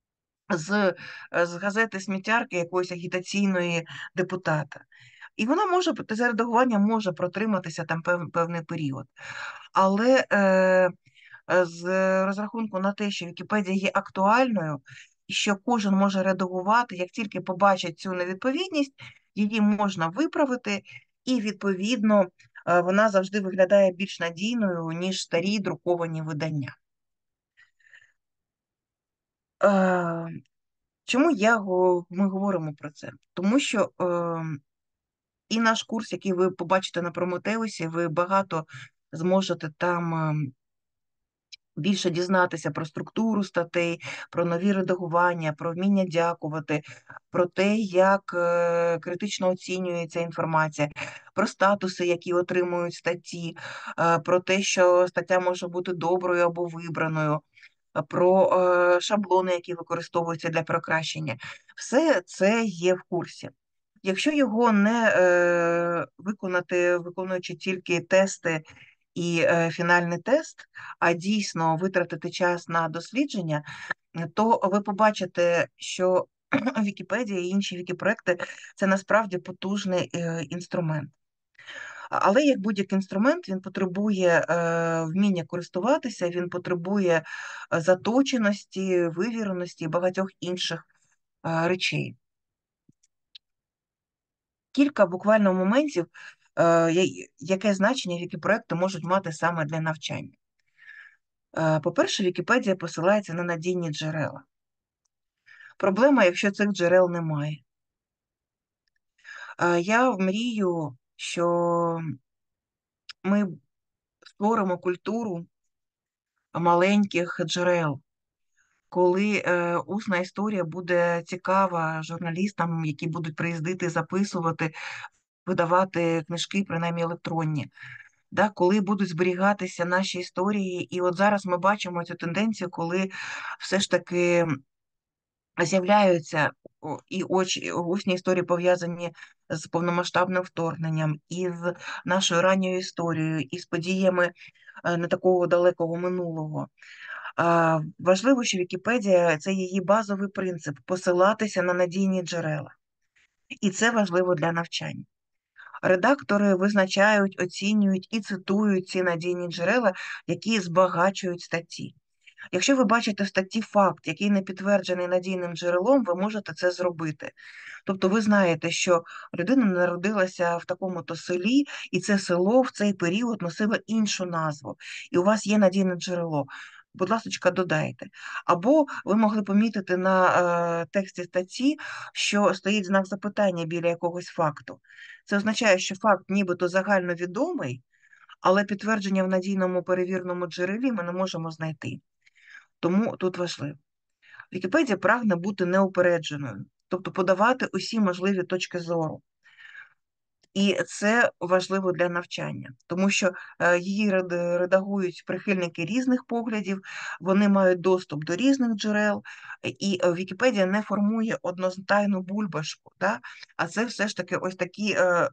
з газети сміттярки якоїсь агітаційної депутата. І вона може, за редагування може протриматися там певний період. Але з розрахунку на те, що Вікіпедія є актуальною, і що кожен може редагувати, як тільки побачить цю невідповідність, її можна виправити, і, відповідно, вона завжди виглядає більш надійною, ніж старі друковані видання. Чому ми говоримо про це? Тому що і наш курс, який ви побачите на Прометеусі, ви багато зможете там більше дізнатися про структуру статей, про нові редагування, про вміння дякувати, про те, як критично оцінюється інформація, про статуси, які отримують статті, про те, що стаття може бути доброю або вибраною, про шаблони, які використовуються для покращення. Все це є в курсі. Якщо його не виконуючи тільки тести і фінальний тест, а дійсно витратити час на дослідження, то ви побачите, що Вікіпедія і інші вікіпроекти – це насправді потужний інструмент. Але як будь-який інструмент, він потребує вміння користуватися, він потребує заточеності, вивіреності і багатьох інших речей. Кілька буквально моментів, яке значення вікіпроекти можуть мати саме для навчання. По-перше, Вікіпедія посилається на надійні джерела. Проблема, якщо цих джерел немає. Я мрію, що ми створимо культуру маленьких джерел, коли усна історія буде цікава журналістам, які будуть приїздити, записувати, видавати книжки, принаймні електронні. Коли будуть зберігатися наші історії. І от зараз ми бачимо цю тенденцію, коли все ж таки з'являються і усні історії пов'язані з повномасштабним вторгненням, і з нашою ранньою історією, і з подіями не такого далекого минулого. Важливо, що Вікіпедія – це її базовий принцип – посилатися на надійні джерела. І це важливо для навчання. Редактори визначають, оцінюють і цитують ці надійні джерела, які збагачують статті. Якщо ви бачите в статті факт, який не підтверджений надійним джерелом, ви можете це зробити. Тобто ви знаєте, що людина народилася в такому-то селі, і це село в цей період носило іншу назву, і у вас є надійне джерело. Будь ласка, додайте. Або ви могли помітити на тексті статті, що стоїть знак запитання біля якогось факту. Це означає, що факт нібито загальновідомий, але підтвердження в надійному перевіреному джерелі ми не можемо знайти. Тому тут важливо. Вікіпедія прагне бути неупередженою, тобто подавати усі можливі точки зору. І це важливо для навчання, тому що її редагують прихильники різних поглядів, вони мають доступ до різних джерел, і Вікіпедія не формує одностайну бульбашку, а це все ж таки ось такі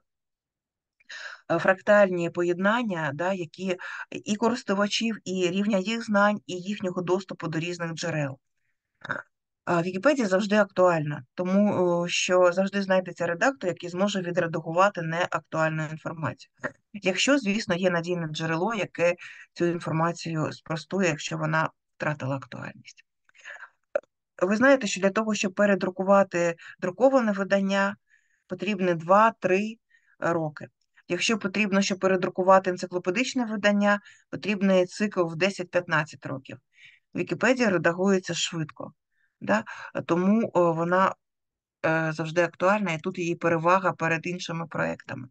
фрактальні поєднання, які і користувачів, і рівня їх знань, і їхнього доступу до різних джерел. Вікіпедія завжди актуальна, тому що завжди знайдеться редактор, який зможе відредагувати неактуальну інформацію. Якщо, звісно, є надійне джерело, яке цю інформацію спростує, якщо вона втратила актуальність. Ви знаєте, що для того, щоб передрукувати друковане видання, потрібні 2-3 роки. Якщо потрібно, щоб передрукувати енциклопедичне видання, потрібний цикл в 10-15 років. Вікіпедія редагується швидко, да? Тому вона завжди актуальна, і тут її перевага перед іншими проектами.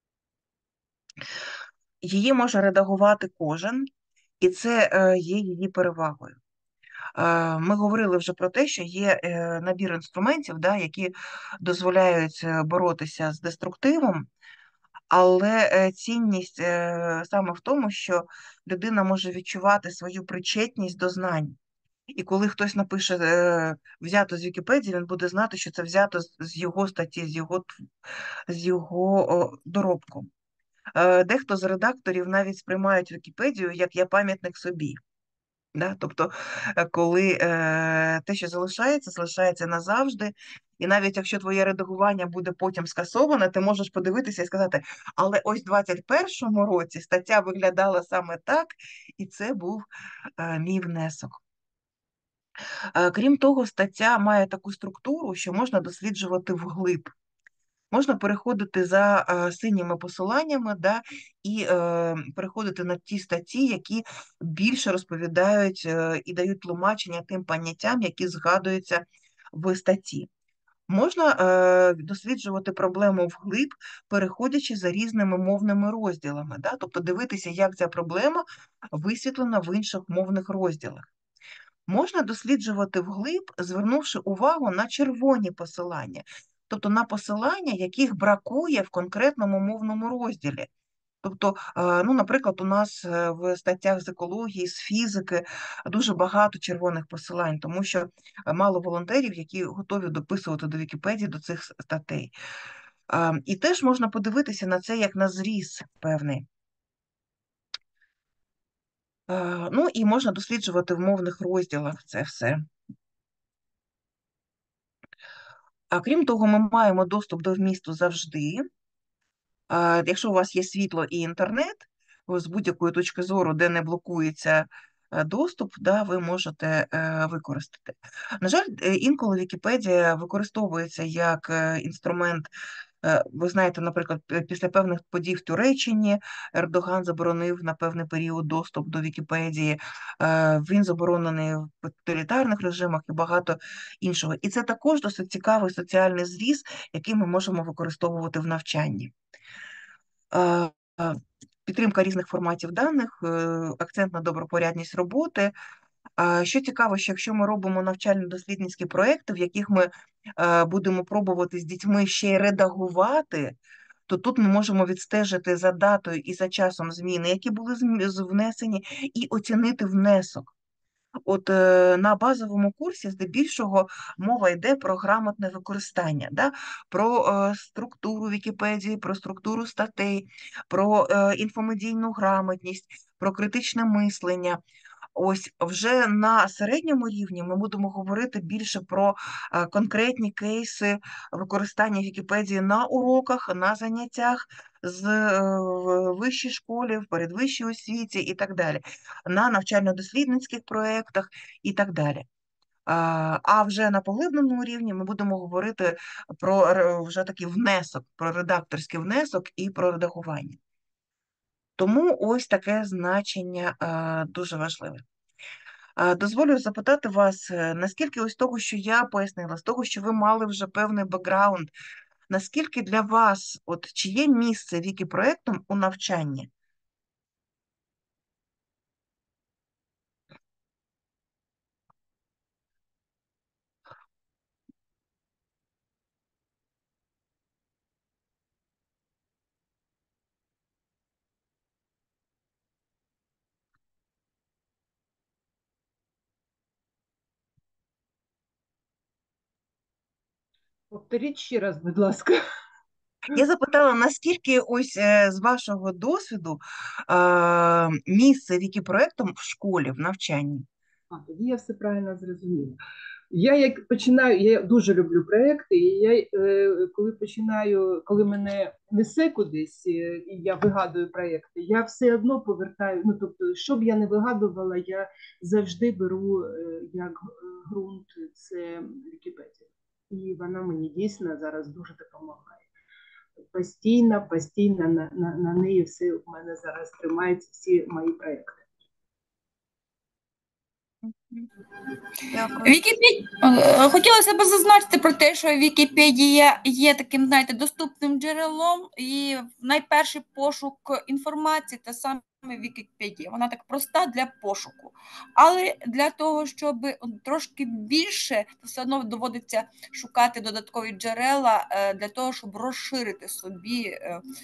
Її може редагувати кожен, і це є її перевагою. Ми говорили вже про те, що є набір інструментів, да, які дозволяють боротися з деструктивом, але цінність саме в тому, що людина може відчувати свою причетність до знань. І коли хтось напише взято з Вікіпедії, він буде знати, що це взято з його статті, з його доробку. Дехто з редакторів навіть сприймають Вікіпедію як я пам'ятник собі. Да? Тобто, коли те, що залишається назавжди, і навіть якщо твоє редагування буде потім скасоване, ти можеш подивитися і сказати, але ось в 21-му році стаття виглядала саме так, і це був мій внесок. Крім того, стаття має таку структуру, що можна досліджувати вглиб. Можна переходити за синіми посиланнями, да, і переходити на ті статті, які більше розповідають і дають тлумачення тим поняттям, які згадуються в статті. Можна досліджувати проблему вглиб, переходячи за різними мовними розділами, да, тобто дивитися, як ця проблема висвітлена в інших мовних розділах. Можна досліджувати вглиб, звернувши увагу на червоні посилання, тобто на посилання, яких бракує в конкретному мовному розділі. Тобто, ну, наприклад, у нас в статтях з екології, з фізики дуже багато червоних посилань, тому що мало волонтерів, які готові дописувати до Вікіпедії, до цих статей. І теж можна подивитися на це як на зріз певний. Ну, і можна досліджувати в мовних розділах це все. А крім того, ми маємо доступ до вмісту завжди. Якщо у вас є світло і інтернет, з будь-якої точки зору, де не блокується доступ, да, ви можете використати. На жаль, інколи Вікіпедія використовується як інструмент. Ви знаєте, наприклад, після певних подій в Туреччині Ердоган заборонив на певний період доступ до Вікіпедії. Він заборонений в тоталітарних режимах і багато іншого. І це також досить цікавий соціальний зріз, який ми можемо використовувати в навчанні. Підтримка різних форматів даних, акцент на добропорядність роботи. Що цікаво, що якщо ми робимо навчально-дослідницькі проекти, в яких ми будемо пробувати з дітьми ще й редагувати, то тут ми можемо відстежити за датою і за часом зміни, які були внесені, і оцінити внесок. От на базовому курсі здебільшого мова йде про грамотне використання, да? Про структуру Вікіпедії, про структуру статей, про інфомедійну грамотність, про критичне мислення. Ось вже на середньому рівні ми будемо говорити більше про конкретні кейси використання Вікіпедії на уроках, на заняттях в вищій школі, в передвищій освіті і так далі, на навчально-дослідницьких проєктах і так далі. А вже на поглибленому рівні ми будемо говорити про вже такий внесок, про редакторський внесок і про редагування. Тому ось таке значення дуже важливе. Дозволю запитати вас, наскільки ось того, що я пояснила, з того, що ви мали вже певний бекграунд, наскільки для вас, от чи є місце Вікіпроектом у навчанні? Повторіть ще раз, будь ласка. Я запитала, наскільки ось з вашого досвіду місце Вікіпроектом в школі, в навчанні? Тоді я все правильно зрозуміла. Я як починаю, я дуже люблю проекти, і я коли починаю, коли мене несе кудись, і я вигадую проекти, я все одно повертаю, ну тобто, що б я не вигадувала, я завжди беру як ґрунт це Вікіпедія. І вона мені дійсно зараз дуже допомагає. Постійно на неї все у мене зараз тримаються всі мої проекти. Дякую. Хотілося б зазначити про те, що Вікіпедія є таким, знаєте, доступним джерелом, і найперший пошук інформації – це саме Вікіпедія. Вона так проста для пошуку. Але для того, щоб трошки більше, то все одно доводиться шукати додаткові джерела для того, щоб розширити собі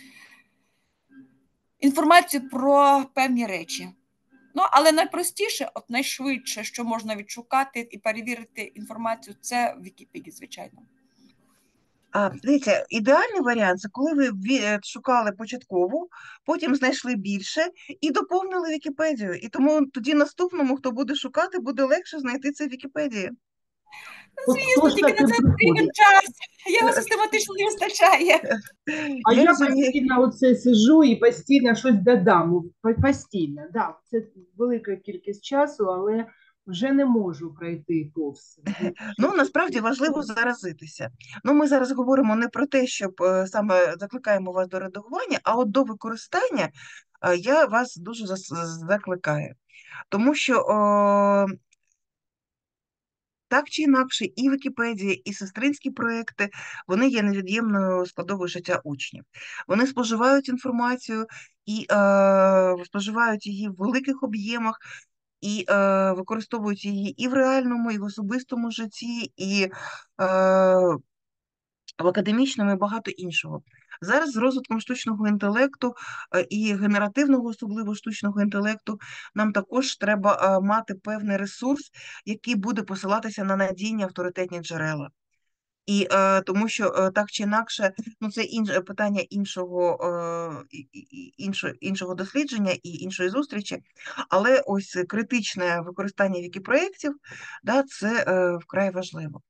інформацію про певні речі. Ну, але найпростіше, найшвидше, що можна відшукати і перевірити інформацію, це в Вікіпедії, звичайно. Дивіться, ідеальний варіант – це коли ви шукали початкову, потім знайшли більше і доповнили Вікіпедію. І тому тоді наступному, хто буде шукати, буде легше знайти це в Вікіпедії. Звісно, тільки на це потрібен час. Його систематично не вистачає. А я розумію. постійно оце сиджу і постійно щось додам. Постійно, да. Це велика кількість часу, але вже не можу пройти повз. Ну, насправді важливо заразитися. Ну, ми зараз говоримо не про те, щоб саме закликаємо вас до редагування, а от до використання я вас дуже закликаю. Тому що так чи інакше, і Вікіпедія, і сестринські проекти, вони є невід'ємною складовою життя учнів. Вони споживають інформацію і споживають її в великих об'ємах, і використовують її і в реальному, і в особистому житті, і в академічному, і багато іншого. Зараз з розвитком штучного інтелекту і генеративного, особливо штучного інтелекту, нам також треба мати певний ресурс, який буде посилатися на надійні авторитетні джерела. І тому що так чи інакше, ну це питання іншого дослідження і іншої зустрічі, але ось критичне використання вікіпроєктів, да, це вкрай важливо.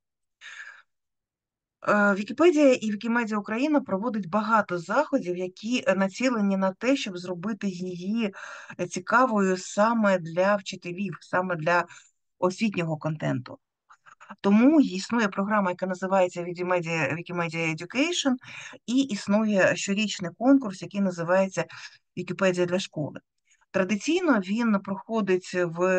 Вікіпедія і Вікімедіа Україна проводить багато заходів, які націлені на те, щоб зробити її цікавою саме для вчителів, саме для освітнього контенту. Тому існує програма, яка називається Wikimedia Education, і існує щорічний конкурс, який називається Вікіпедія для школи. Традиційно він проходить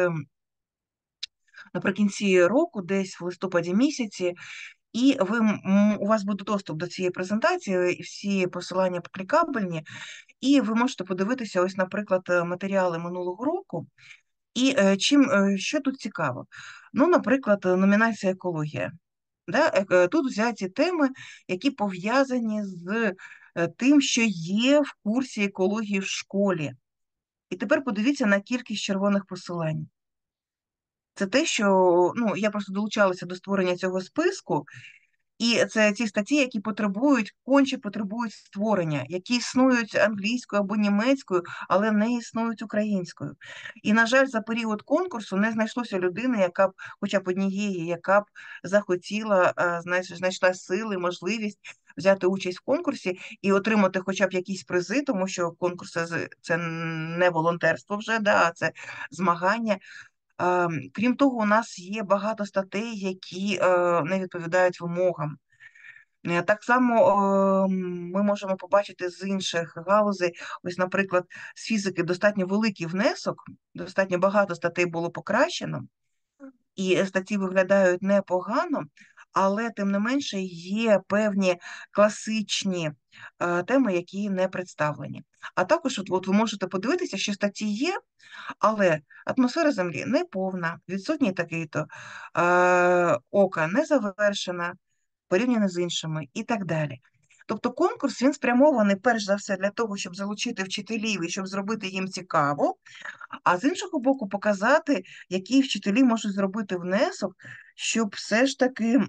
наприкінці року, десь в листопаді місяці, і у вас буде доступ до цієї презентації, і всі посилання клікабельні, і ви можете подивитися, ось, наприклад, матеріали минулого року. І що тут цікаво? Ну, наприклад, номінація «Екологія». Да? Тут взяті теми, які пов'язані з тим, що є в курсі екології в школі. І тепер подивіться на кількість червоних посилань. Це те, що, ну, я просто долучалася до створення цього списку, і це ті статті, які конче потребують створення, які існують англійською або німецькою, але не існують українською. І, на жаль, за період конкурсу не знайшлося людини, яка б, хоча б однієї, яка б захотіла, знайшла сили, можливість взяти участь в конкурсі і отримати хоча б якісь призи, тому що конкурс – це не волонтерство вже, да, а це змагання. Крім того, у нас є багато статей, які не відповідають вимогам. Так само ми можемо побачити з інших галузей, ось, наприклад, з фізики достатньо великий внесок, достатньо багато статей було покращено, і статті виглядають непогано, але, тим не менше, є певні класичні теми, які не представлені. А також от ви можете подивитися, що статті є, але атмосфера Землі не повна, відсутній такий-то, ока не завершена, порівняно з іншими і так далі. Тобто конкурс, він спрямований перш за все для того, щоб залучити вчителів і щоб зробити їм цікаво, а з іншого боку показати, які вчителі можуть зробити внесок, щоб все ж таки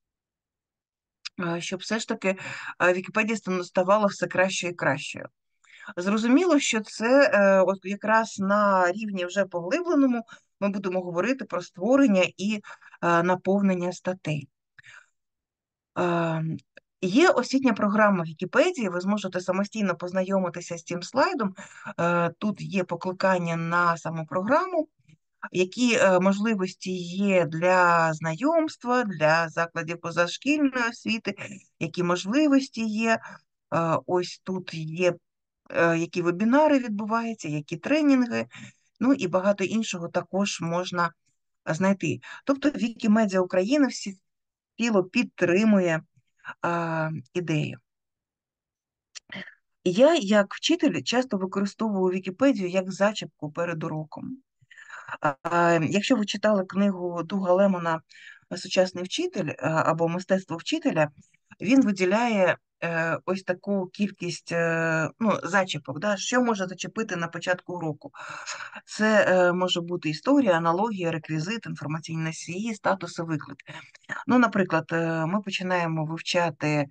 Вікіпедія ставала все кращою і кращою. Зрозуміло, що це от якраз на рівні вже поглибленому ми будемо говорити про створення і наповнення статей. Є освітня програма Вікіпедії, ви зможете самостійно познайомитися з цим слайдом. Тут є покликання на саму програму, які можливості є для знайомства, для закладів позашкільної освіти, які можливості є. Ось тут є, які вебінари відбуваються, які тренінги, ну і багато іншого також можна знайти. Тобто Вікімедіа України всеціло підтримує ідею. Я, як вчитель, часто використовую Вікіпедію як зачіпку перед уроком. Якщо ви читали книгу Дуга Лемона «Сучасний вчитель» або «Мистецтво вчителя», він виділяє ось таку кількість зачіпок, да, що може зачепити на початку уроку. Це може бути історія, аналогія, реквізит, інформаційні носії, статуси, виклики. Ну, наприклад, ми починаємо вивчати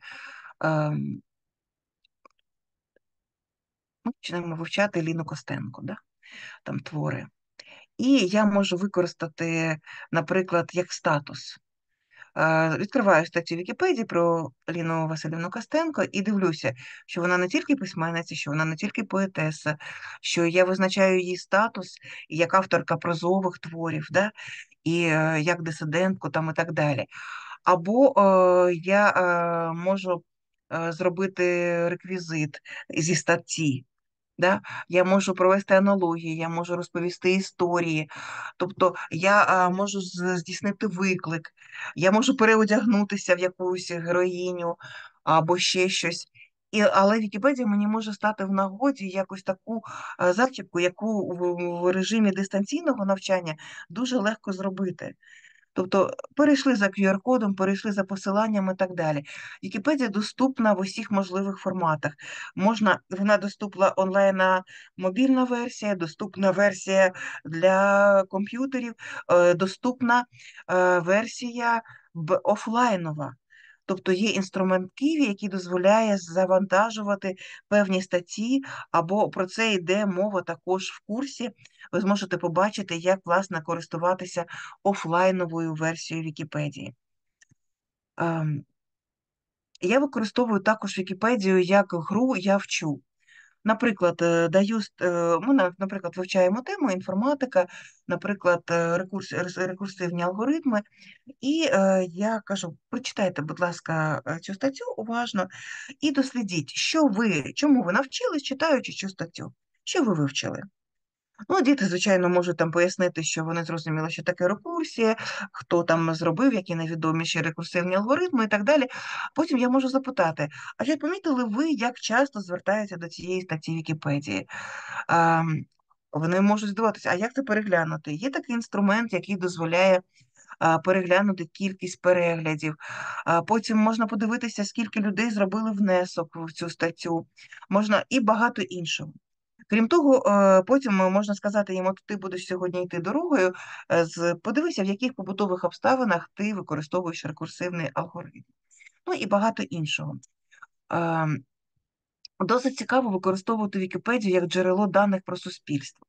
Ліну Костенко, да? Там твори. І я можу використати, наприклад, як статус. Відкриваю статтю Вікіпедії про Ліну Василівну Костенко і дивлюся, що вона не тільки письменниця, що вона не тільки поетеса, що я визначаю її статус як авторка прозових творів, да? І як дисидентку там і так далі. Або я можу зробити реквізит зі статті. Да? Я можу провести аналогії, я можу розповісти історії, тобто я можу здійснити виклик, я можу переодягнутися в якусь героїню або ще щось. Але Вікіпедія мені може стати в нагоді якось таку зачіпку, яку в режимі дистанційного навчання дуже легко зробити. Тобто перейшли за QR-кодом, перейшли за посиланням і так далі. Вікіпедія доступна в усіх можливих форматах. Вона доступна онлайна мобільна версія, доступна версія для комп'ютерів, доступна версія офлайнова. Тобто є інструмент Ківі, який дозволяє завантажувати певні статті, або про це йде мова також в курсі. Ви зможете побачити, як, власне, користуватися офлайновою версією Вікіпедії. Я використовую також Вікіпедію як гру «Я вчу». Наприклад, ми, вивчаємо тему інформатика, наприклад, рекурсивні алгоритми, і я кажу, прочитайте, будь ласка, цю статтю уважно і дослідіть, чому ви навчились, читаючи цю статтю, що ви вивчили. Ну, діти, звичайно, можуть там пояснити, що вони зрозуміли, що таке рекурсія, хто там зробив, які найвідоміші рекурсивні алгоритми і так далі. Потім я можу запитати, а чи помітили ви, як часто звертаєтеся до цієї статті Вікіпедії? Вони можуть здаватися, а як це переглянути? Є такий інструмент, який дозволяє переглянути кількість переглядів. Потім можна подивитися, скільки людей зробили внесок в цю статтю. Можна і багато іншого. Крім того, потім можна сказати їм, от ти будеш сьогодні йти дорогою, подивися, в яких побутових обставинах ти використовуєш рекурсивний алгоритм. Ну і багато іншого. Досить цікаво використовувати Вікіпедію як джерело даних про суспільство.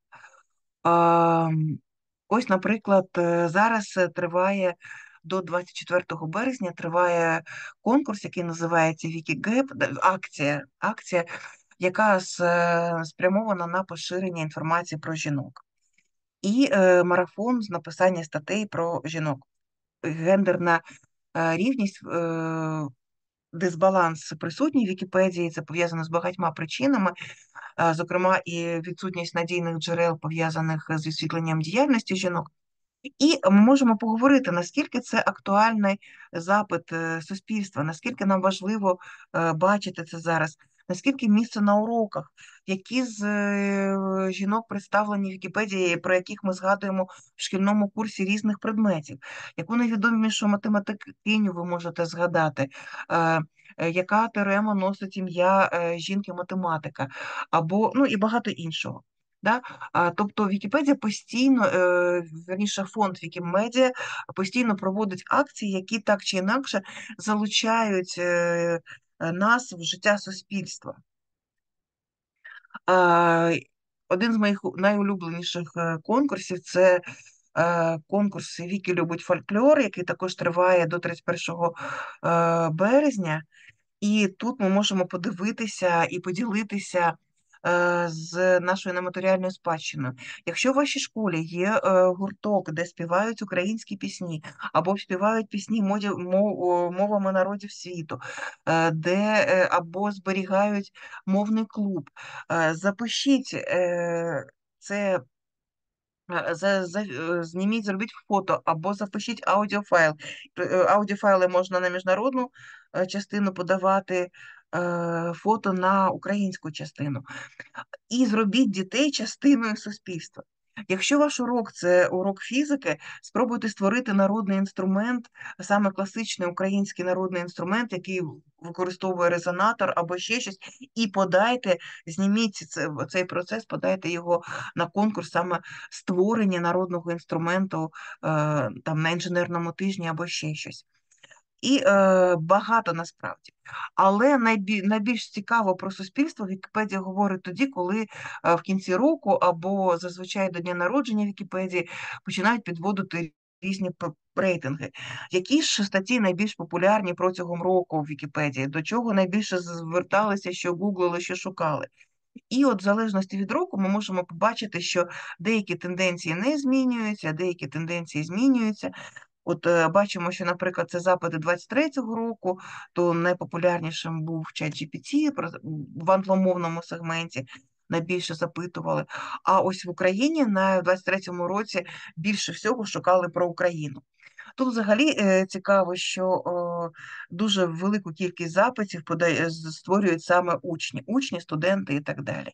Ось, наприклад, зараз триває до 24 березня триває конкурс, який називається Вікігеп, акція, яка спрямована на поширення інформації про жінок. І марафон з написання статей про жінок. Гендерна рівність, дисбаланс присутній в Вікіпедії, це пов'язано з багатьма причинами, зокрема і відсутність надійних джерел, пов'язаних з висвітленням діяльності жінок. І ми можемо поговорити, наскільки це актуальний запит суспільства, наскільки нам важливо бачити це зараз, наскільки місце на уроках, які з жінок представлені в Вікіпедії, про яких ми згадуємо в шкільному курсі різних предметів, яку найвідомішу математикиню ви можете згадати, яка теорема носить ім'я жінки-математика, або і багато іншого. Да? Тобто Вікіпедія постійно, верніше фонд Вікімедіа постійно проводить акції, які так чи інакше залучають нас в життя суспільства. Один з моїх найулюбленіших конкурсів – це конкурс «Вікі любить фольклор», який також триває до 31 березня. І тут ми можемо подивитися і поділитися з нашою нематеріальною спадщиною. Якщо в вашій школі є гурток, де співають українські пісні, або співають пісні мовами народів світу, або зберігають мовний клуб, запишіть це Зніміть, зробіть фото або запишіть аудіофайл. Аудіофайли можна на міжнародну частину подавати, фото на українську частину. І зробіть дітей частиною суспільства. Якщо ваш урок – це урок фізики, спробуйте створити народний інструмент, саме класичний український народний інструмент, який використовує резонатор або ще щось, і зніміть цей процес, подайте його на конкурс саме створення народного інструменту там на інженерному тижні або ще щось. І багато насправді. Але найбільш цікаво про суспільство Вікіпедія говорить тоді, коли в кінці року або зазвичай до дня народження Вікіпедії починають підводити різні рейтинги. Які ж статті найбільш популярні протягом року в Вікіпедії, до чого найбільше зверталися, що гуглили, що шукали. І от в залежності від року ми можемо побачити, що деякі тенденції не змінюються, а деякі тенденції змінюються. От бачимо, що, наприклад, це запити 23-го року, то найпопулярнішим був ChatGPT в англомовному сегменті, найбільше запитували. А ось в Україні на 23-му році більше всього шукали про Україну. Тут взагалі цікаво, що дуже велику кількість запитів створюють саме учні, студенти і так далі.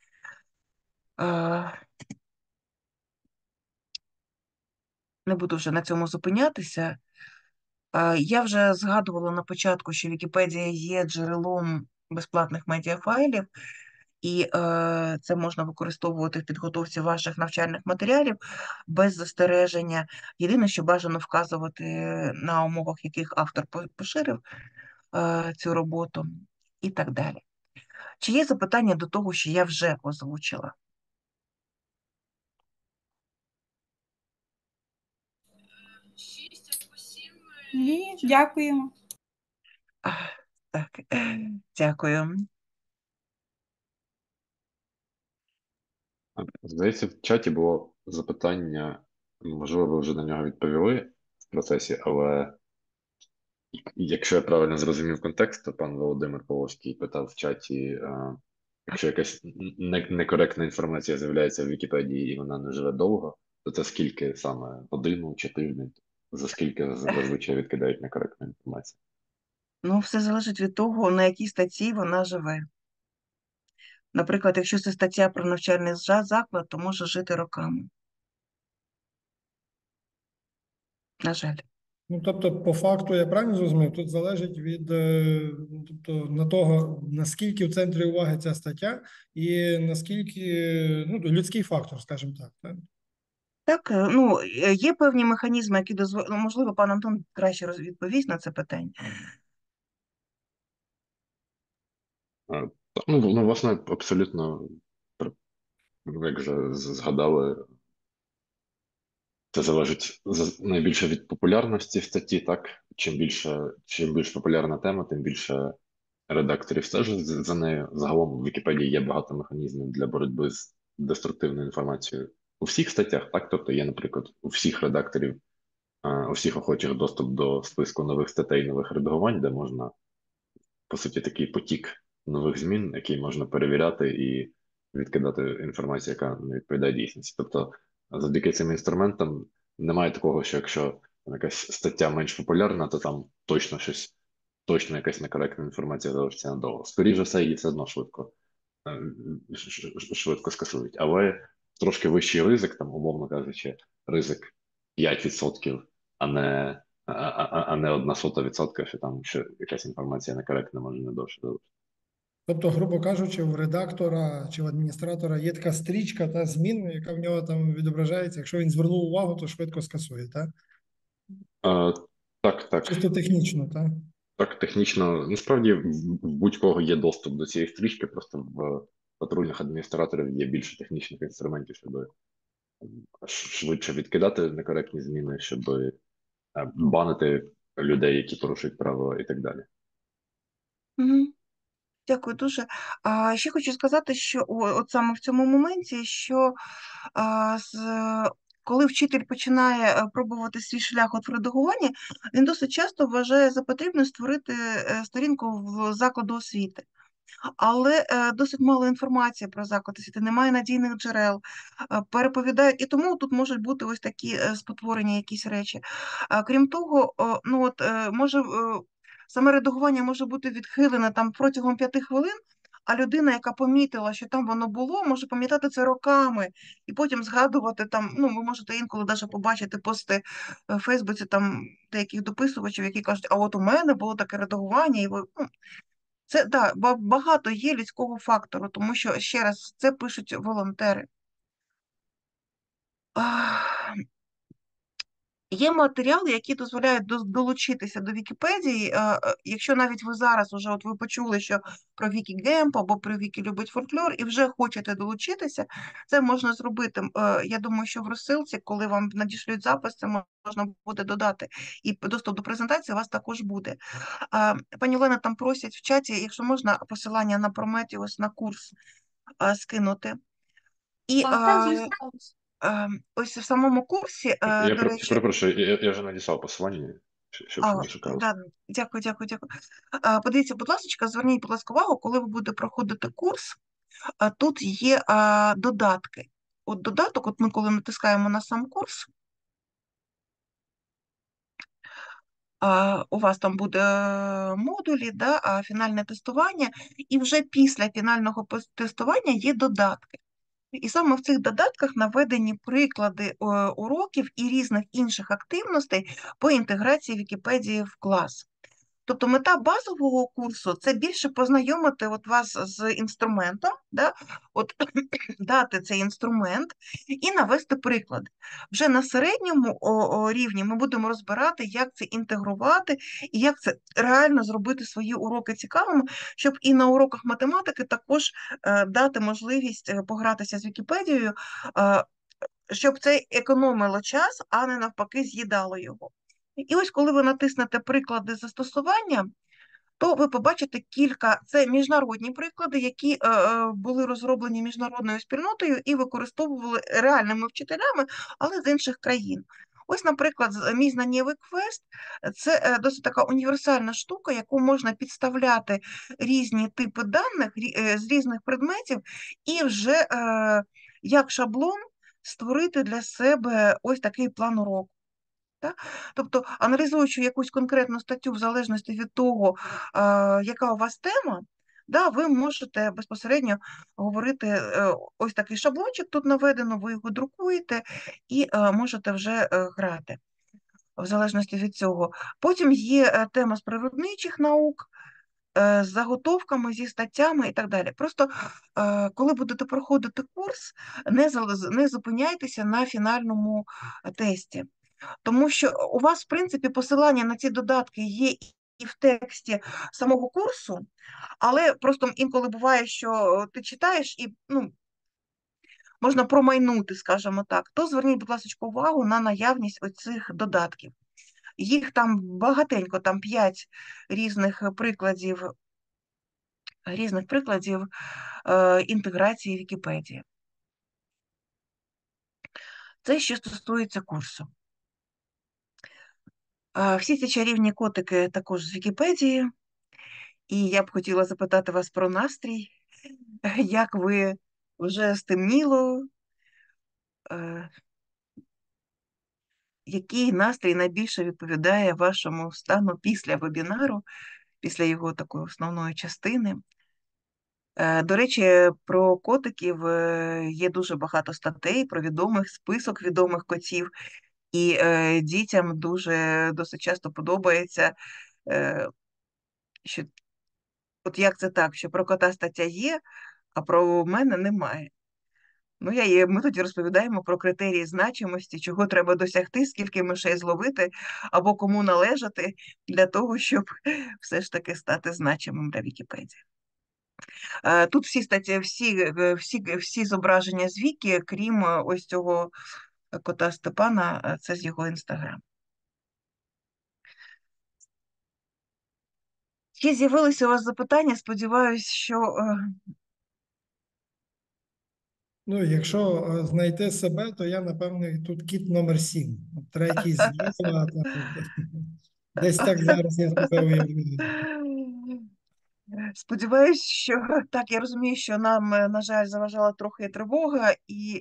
Не буду вже на цьому зупинятися. Я вже згадувала на початку, що Вікіпедія є джерелом безплатних медіафайлів, і це можна використовувати в підготовці ваших навчальних матеріалів без застереження. Єдине, що бажано вказувати, на умовах яких автор поширив цю роботу і так далі. Чи є запитання до того, що я вже озвучила? Ні, дякуємо. Так, дякую. Здається, в чаті було запитання, можливо, ви вже на нього відповіли в процесі, але якщо я правильно зрозумів контекст, то пан Володимир Полоський питав в чаті, якщо якась некоректна інформація з'являється в Вікіпедії і вона не живе довго, то це скільки саме годину чи тиждень, за скільки зазвичай відкидають некоректну інформацію? Ну, все залежить від того, на якій статті вона живе. Наприклад, якщо це стаття про навчальний заклад, то може жити роками. На жаль. Ну, тобто, по факту, я правильно зрозумів, тут залежить від тобто, на того, наскільки в центрі уваги ця стаття і наскільки людський фактор, скажімо так. Так, є певні механізми, які дозволяють, можливо, пан Антон краще відповість на це питання. Власне, абсолютно, як вже згадали, це залежить найбільше від популярності статті, так? Чим більш популярна тема, тим більше редакторів стежать за нею. Загалом в Вікіпедії є багато механізмів для боротьби з деструктивною інформацією у всіх статтях, так? Тобто є, наприклад, у всіх редакторів, у всіх охочих доступ до списку нових статей, нових редагувань, де можна, по суті, такий потік нових змін, який можна перевіряти і відкидати інформацію, яка не відповідає дійсності. Тобто, завдяки цим інструментам немає такого, що якщо якась стаття менш популярна, то там точно якась некоректна інформація залишиться надовго. Скоріше все, її все одно швидко скасують. Але трошки вищий ризик, там, умовно кажучи, ризик 5%, а не 0,01%, що там якась інформація некоректна може не довше залишитися. Тобто, грубо кажучи, в редактора чи в адміністратора є така стрічка та змін, яка в нього там відображається. Якщо він звернув увагу, то швидко скасує, так? Так. Чисто технічно, так? Так, технічно. Насправді, в будь-кого є доступ до цієї стрічки, просто в патрульних адміністраторів є більше технічних інструментів, щоб швидше відкидати некоректні зміни, щоб банити людей, які порушують правила і так далі. Угу. Дякую дуже. Ще хочу сказати, що от саме в цьому моменті, що коли вчитель починає пробувати свій шлях в редагуванні, він досить часто вважає за потрібне створити сторінку в закладу освіти. але досить мало інформації про заклад освіти, немає надійних джерел, переповідають, і тому тут можуть бути ось такі спотворені якісь речі. Крім того, ну от саме редагування може бути відхилене там протягом 5 хвилин, а людина, яка помітила, що там воно було, може пам'ятати це роками і потім згадувати там, ну, ви можете інколи навіть побачити пости в Фейсбуці там деяких дописувачів, які кажуть, а от у мене було таке редагування, і ви, ну, це, да, багато є людського фактору, тому що, ще раз, це пишуть волонтери. Є матеріали, які дозволяють долучитися до Вікіпедії. Якщо навіть ви зараз уже от ви почули, що про Вікігемп або про Вікі любить фольклор, і вже хочете долучитися, це можна зробити. Я думаю, що в розсилці, коли вам надішлють запис, це можна буде додати. І доступ до презентації у вас також буде. Пані Олена, там просять в чаті, якщо можна, посилання на Прометеус, на курс скинути. І Так, звісно. ось в самому курсі, Я до речі, перепрошую, я вже надіслав посилання, щоб не шукалося. да, дякую. Подивіться, будь ласка, зверніть, будь ласка, увагу, коли ви будете проходити курс, тут є додатки. От додаток, от ми коли натискаємо на сам курс, у вас там буде модулі, да, фінальне тестування, і вже після фінального тестування є додатки. І саме в цих додатках наведені приклади уроків і різних інших активностей по інтеграції Вікіпедії в клас. Тобто мета базового курсу – це більше познайомити от вас з інструментом, да? От дати цей інструмент і навести приклади. Вже на середньому рівні ми будемо розбирати, як це інтегрувати і як це реально зробити свої уроки цікавими, щоб і на уроках математики також дати можливість погратися з Вікіпедією, щоб це економило час, а не навпаки з'їдало його. І ось коли ви натиснете приклади застосування, то ви побачите кілька, це міжнародні приклади, які були розроблені міжнародною спільнотою і використовували реальними вчителями, але з інших країн. Ось, наприклад, мій знанєвий квест – це досить така універсальна штука, яку можна підставляти різні типи даних з різних предметів і вже як шаблон створити для себе ось такий план уроку. Тобто, аналізуючи якусь конкретну статтю в залежності від того, яка у вас тема, ви можете безпосередньо говорити, ось такий шаблончик тут наведено, ви його друкуєте і можете вже грати в залежності від цього. Потім є тема з природничих наук, з заготовками, зі статтями і так далі. Просто, коли будете проходити курс, не зупиняйтеся на фінальному тесті. Тому що у вас, в принципі, посилання на ці додатки є і в тексті самого курсу, але просто інколи буває, що ти читаєш і можна промайнути, скажімо так. То зверніть, будь ласка, увагу на наявність оцих додатків. Їх там багатенько, там 5 різних прикладів інтеграції Вікіпедії. Це що стосується курсу. Всі ці чарівні котики також з Вікіпедії, і я б хотіла запитати вас про настрій. Як ви вже стемніло? Який настрій найбільше відповідає вашому стану після вебінару, після його такої основної частини? До речі, про котиків є дуже багато статей, про список відомих котів, і дітям досить часто подобається, що от як це так, що про кота стаття є, а про мене немає. Ми тоді розповідаємо про критерії значимості, чого треба досягти, скільки мишей зловити, або кому належати для того, щоб все ж таки стати значимим для Вікіпедії. Тут всі статті, всі зображення з Вікі, крім ось цього кота Степана, це з його Інстаграм. Ще з'явилися у вас запитання, сподіваюся, що... Якщо знайти себе, то я, напевне, тут кіт номер 7. Третій зліва. Десь так зараз я себе уявляю. Сподіваюсь, що так, я розумію, що нам, на жаль, заважала трохи тривога,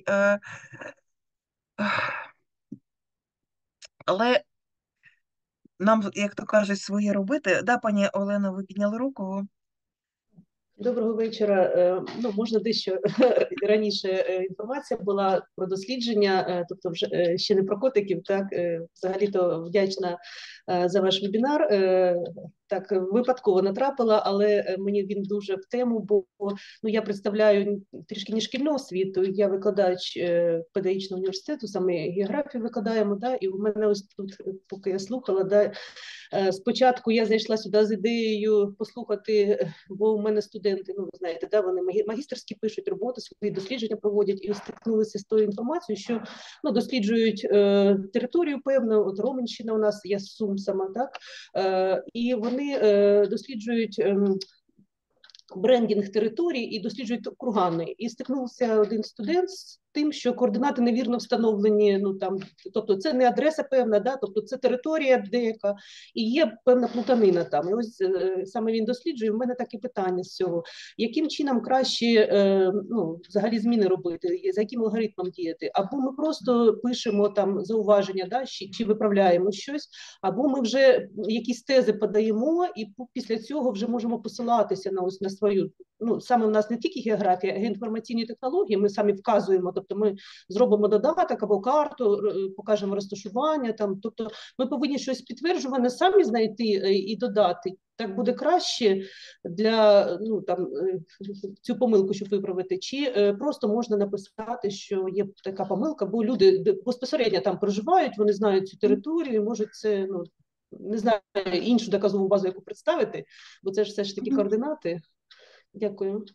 але нам, як то кажуть, своє робити. Да, пані Олено, ви підняли руку? Доброго вечора. Ну, можна дещо раніше інформація була про дослідження, тобто вже ще не про котиків, так, взагалі-то вдячна за ваш вебінар. Так, випадково натрапила, але мені він дуже в тему, бо ну, я представляю трішки не шкільну освіту, я викладач педагогічного університету, саме географію викладаємо, да, і у мене ось тут, поки я слухала, да, спочатку я зайшла сюди з ідеєю послухати, бо у мене студенти, ну ви знаєте, да, вони магістерські пишуть роботи, свої дослідження проводять і стикнулися з тою інформацією, що ну, досліджують територію певну, от Роменщина у нас, я з Сум сама, так, і вони досліджують брендінг територій і досліджують кургани. І стикнувся один студент з тим, що координати невірно встановлені, ну там, тобто це не адреса певна, да, тобто це територія деяка, і є певна плутанина там. І ось саме він досліджує. У мене таке питання з цього: яким чином краще ну, взагалі зміни робити, за яким алгоритмом діяти? Або ми просто пишемо там зауваження, да, чи виправляємо щось, або ми вже якісь тези подаємо, і після цього вже можемо посилатися на ось на свою. Ну, саме у нас не тільки географія, а й інформаційні технології. Ми самі вказуємо, тобто ми зробимо додаток або карту, покажемо розташування. Там, тобто ми повинні щось підтверджуване самі знайти і додати. Так буде краще для ну там цю помилку, щоб виправити, чи просто можна написати, що є така помилка, бо люди безпосередньо там проживають, вони знають цю територію, і можуть це, ну не знаю, іншу доказову базу, яку представити, бо це ж все ж таки координати. Дякую.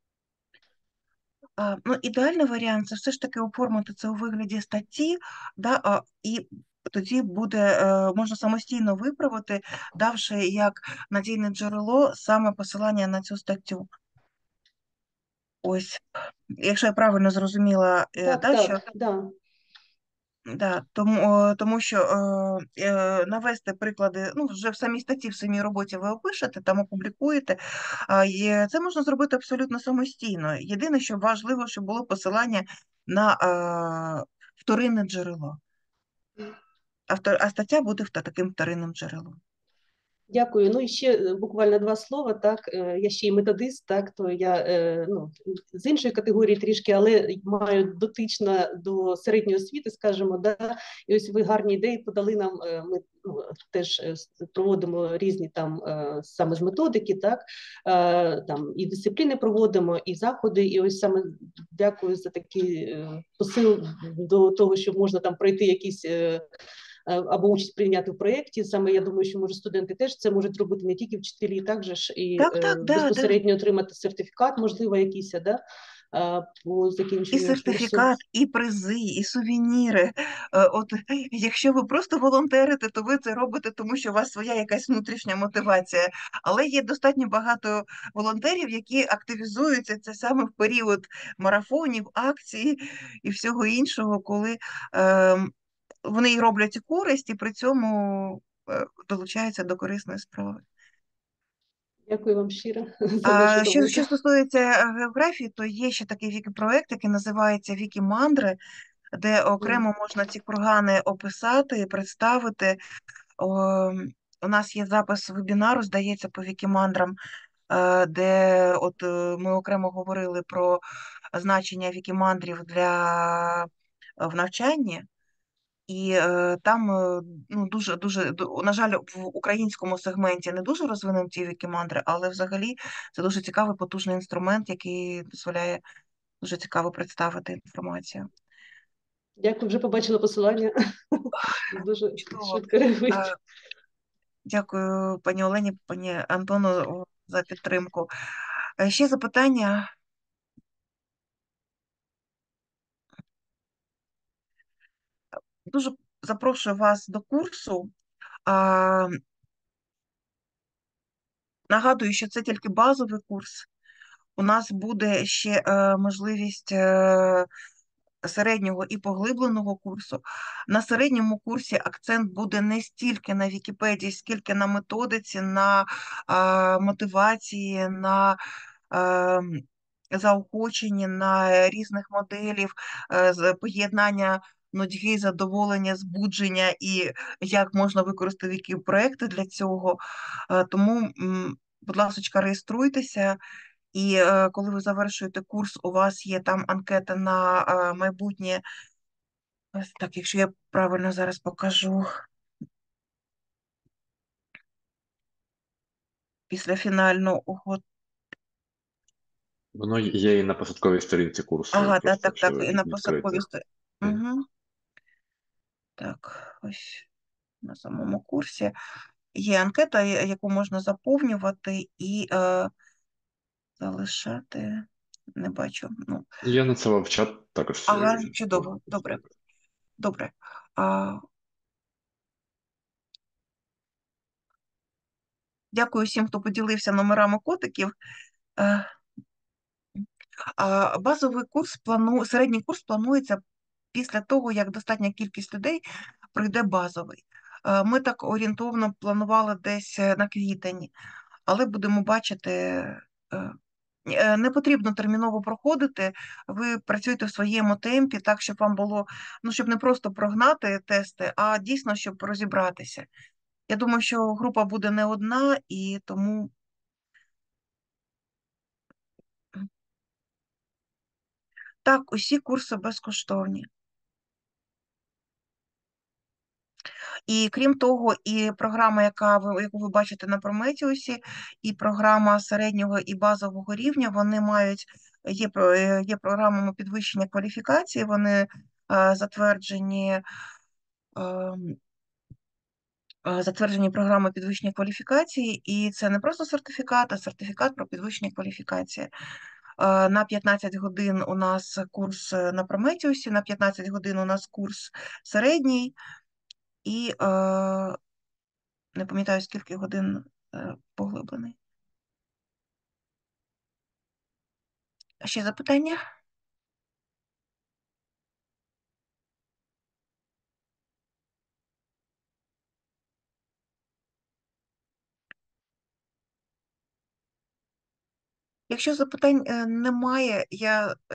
Ну, ідеальний варіант – це все ж таки оформити це у вигляді статті, да, і тоді буде можна самостійно виправити, давши як надійне джерело саме посилання на цю статтю. Ось, якщо я правильно зрозуміла, Так, да, що так, да. да, тому що навести приклади, ну, вже в самій статті, в самій роботі ви опишете, там опублікуєте, це можна зробити абсолютно самостійно. Єдине, що важливо, щоб було посилання на вторинне джерело. А стаття буде таким вторинним джерелом. Дякую. Ну і ще буквально 2 слова. Так, я ще й методист, так, то я ну, з іншої категорії трішки, але маю дотично до середньої освіти, скажімо, да. І ось ви гарні ідеї подали нам. Ми ну, теж проводимо різні там саме з методики, так, там і дисципліни проводимо, і заходи. І ось саме дякую за такий посил до того, що можна там пройти якісь. Або участь прийняти в проєкті. Саме я думаю, що може студенти теж це можуть робити, не тільки вчителі, також і Так, безпосередньо отримати сертифікат, можливо, якийсь, да, по І закінченню сертифікат, і призи, і сувеніри. От якщо ви просто волонтерите, то ви це робите, тому що у вас своя якась внутрішня мотивація. Але є достатньо багато волонтерів, які активізуються це саме в період марафонів, акцій і всього іншого, коли вони і роблять користь, і при цьому долучаються до корисної справи. Дякую вам щиро за вашу роботу. Що стосується географії, то є ще такий вікіпроект, який називається Вікімандри, де окремо можна ці кургани описати, представити. У нас є запис вебінару, здається, по Вікімандрам, де от ми окремо говорили про значення вікімандрів в навчанні. І там ну, дуже, на жаль, в українському сегменті не дуже розвинуті вікімандри, але взагалі це дуже цікавий, потужний інструмент, який дозволяє дуже цікаво представити інформацію. Дякую, вже побачила посилання. Дуже Чудово. швидко реагують. Дякую пані Олені, пані Антону за підтримку. Ще запитання? Дуже запрошую вас до курсу. Нагадую, що це тільки базовий курс. У нас буде ще можливість середнього і поглибленого курсу. На середньому курсі акцент буде не стільки на Вікіпедії, скільки на методиці, на мотивації, на заохоченні, на різних моделів, з поєднання нудьги, задоволення, збудження і як можна використати які проекти для цього. Тому, будь ласка, реєструйтеся. І коли ви завершуєте курс, у вас є там анкета на майбутнє. Ось так, якщо я правильно зараз покажу. Після фінального. Воно є і на посадковій сторінці курсу, Ага, просто так, якщо і ви на відкрите. посадковій сторінці. Угу. Так, ось на самому курсі є анкета, яку можна заповнювати і залишати. Не бачу. Ну, Я надсилав в чат також. ага, можна чудово, добре. поставити. Добре. Дякую всім, хто поділився номерами котиків. Базовий курс середній курс планується після того, як достатня кількість людей пройде базовий. Ми так орієнтовно планували десь на квітень, але будемо бачити, не потрібно терміново проходити, ви працюєте в своєму темпі, так, щоб вам було, ну, щоб не просто прогнати тести, а дійсно, щоб розібратися. Я думаю, що група буде не одна, і тому так, усі курси безкоштовні. І крім того, і програма, яку ви бачите на Прометеусі, і програма середнього і базового рівня, вони є програмами підвищення кваліфікації, вони затверджені програми підвищення кваліфікації, і це не просто сертифікат, а сертифікат про підвищення кваліфікації. На 15 годин у нас курс на Прометеусі, на 15 годин у нас курс середній, і не пам'ятаю, скільки годин поглиблений. Ще запитання? Якщо запитань немає, я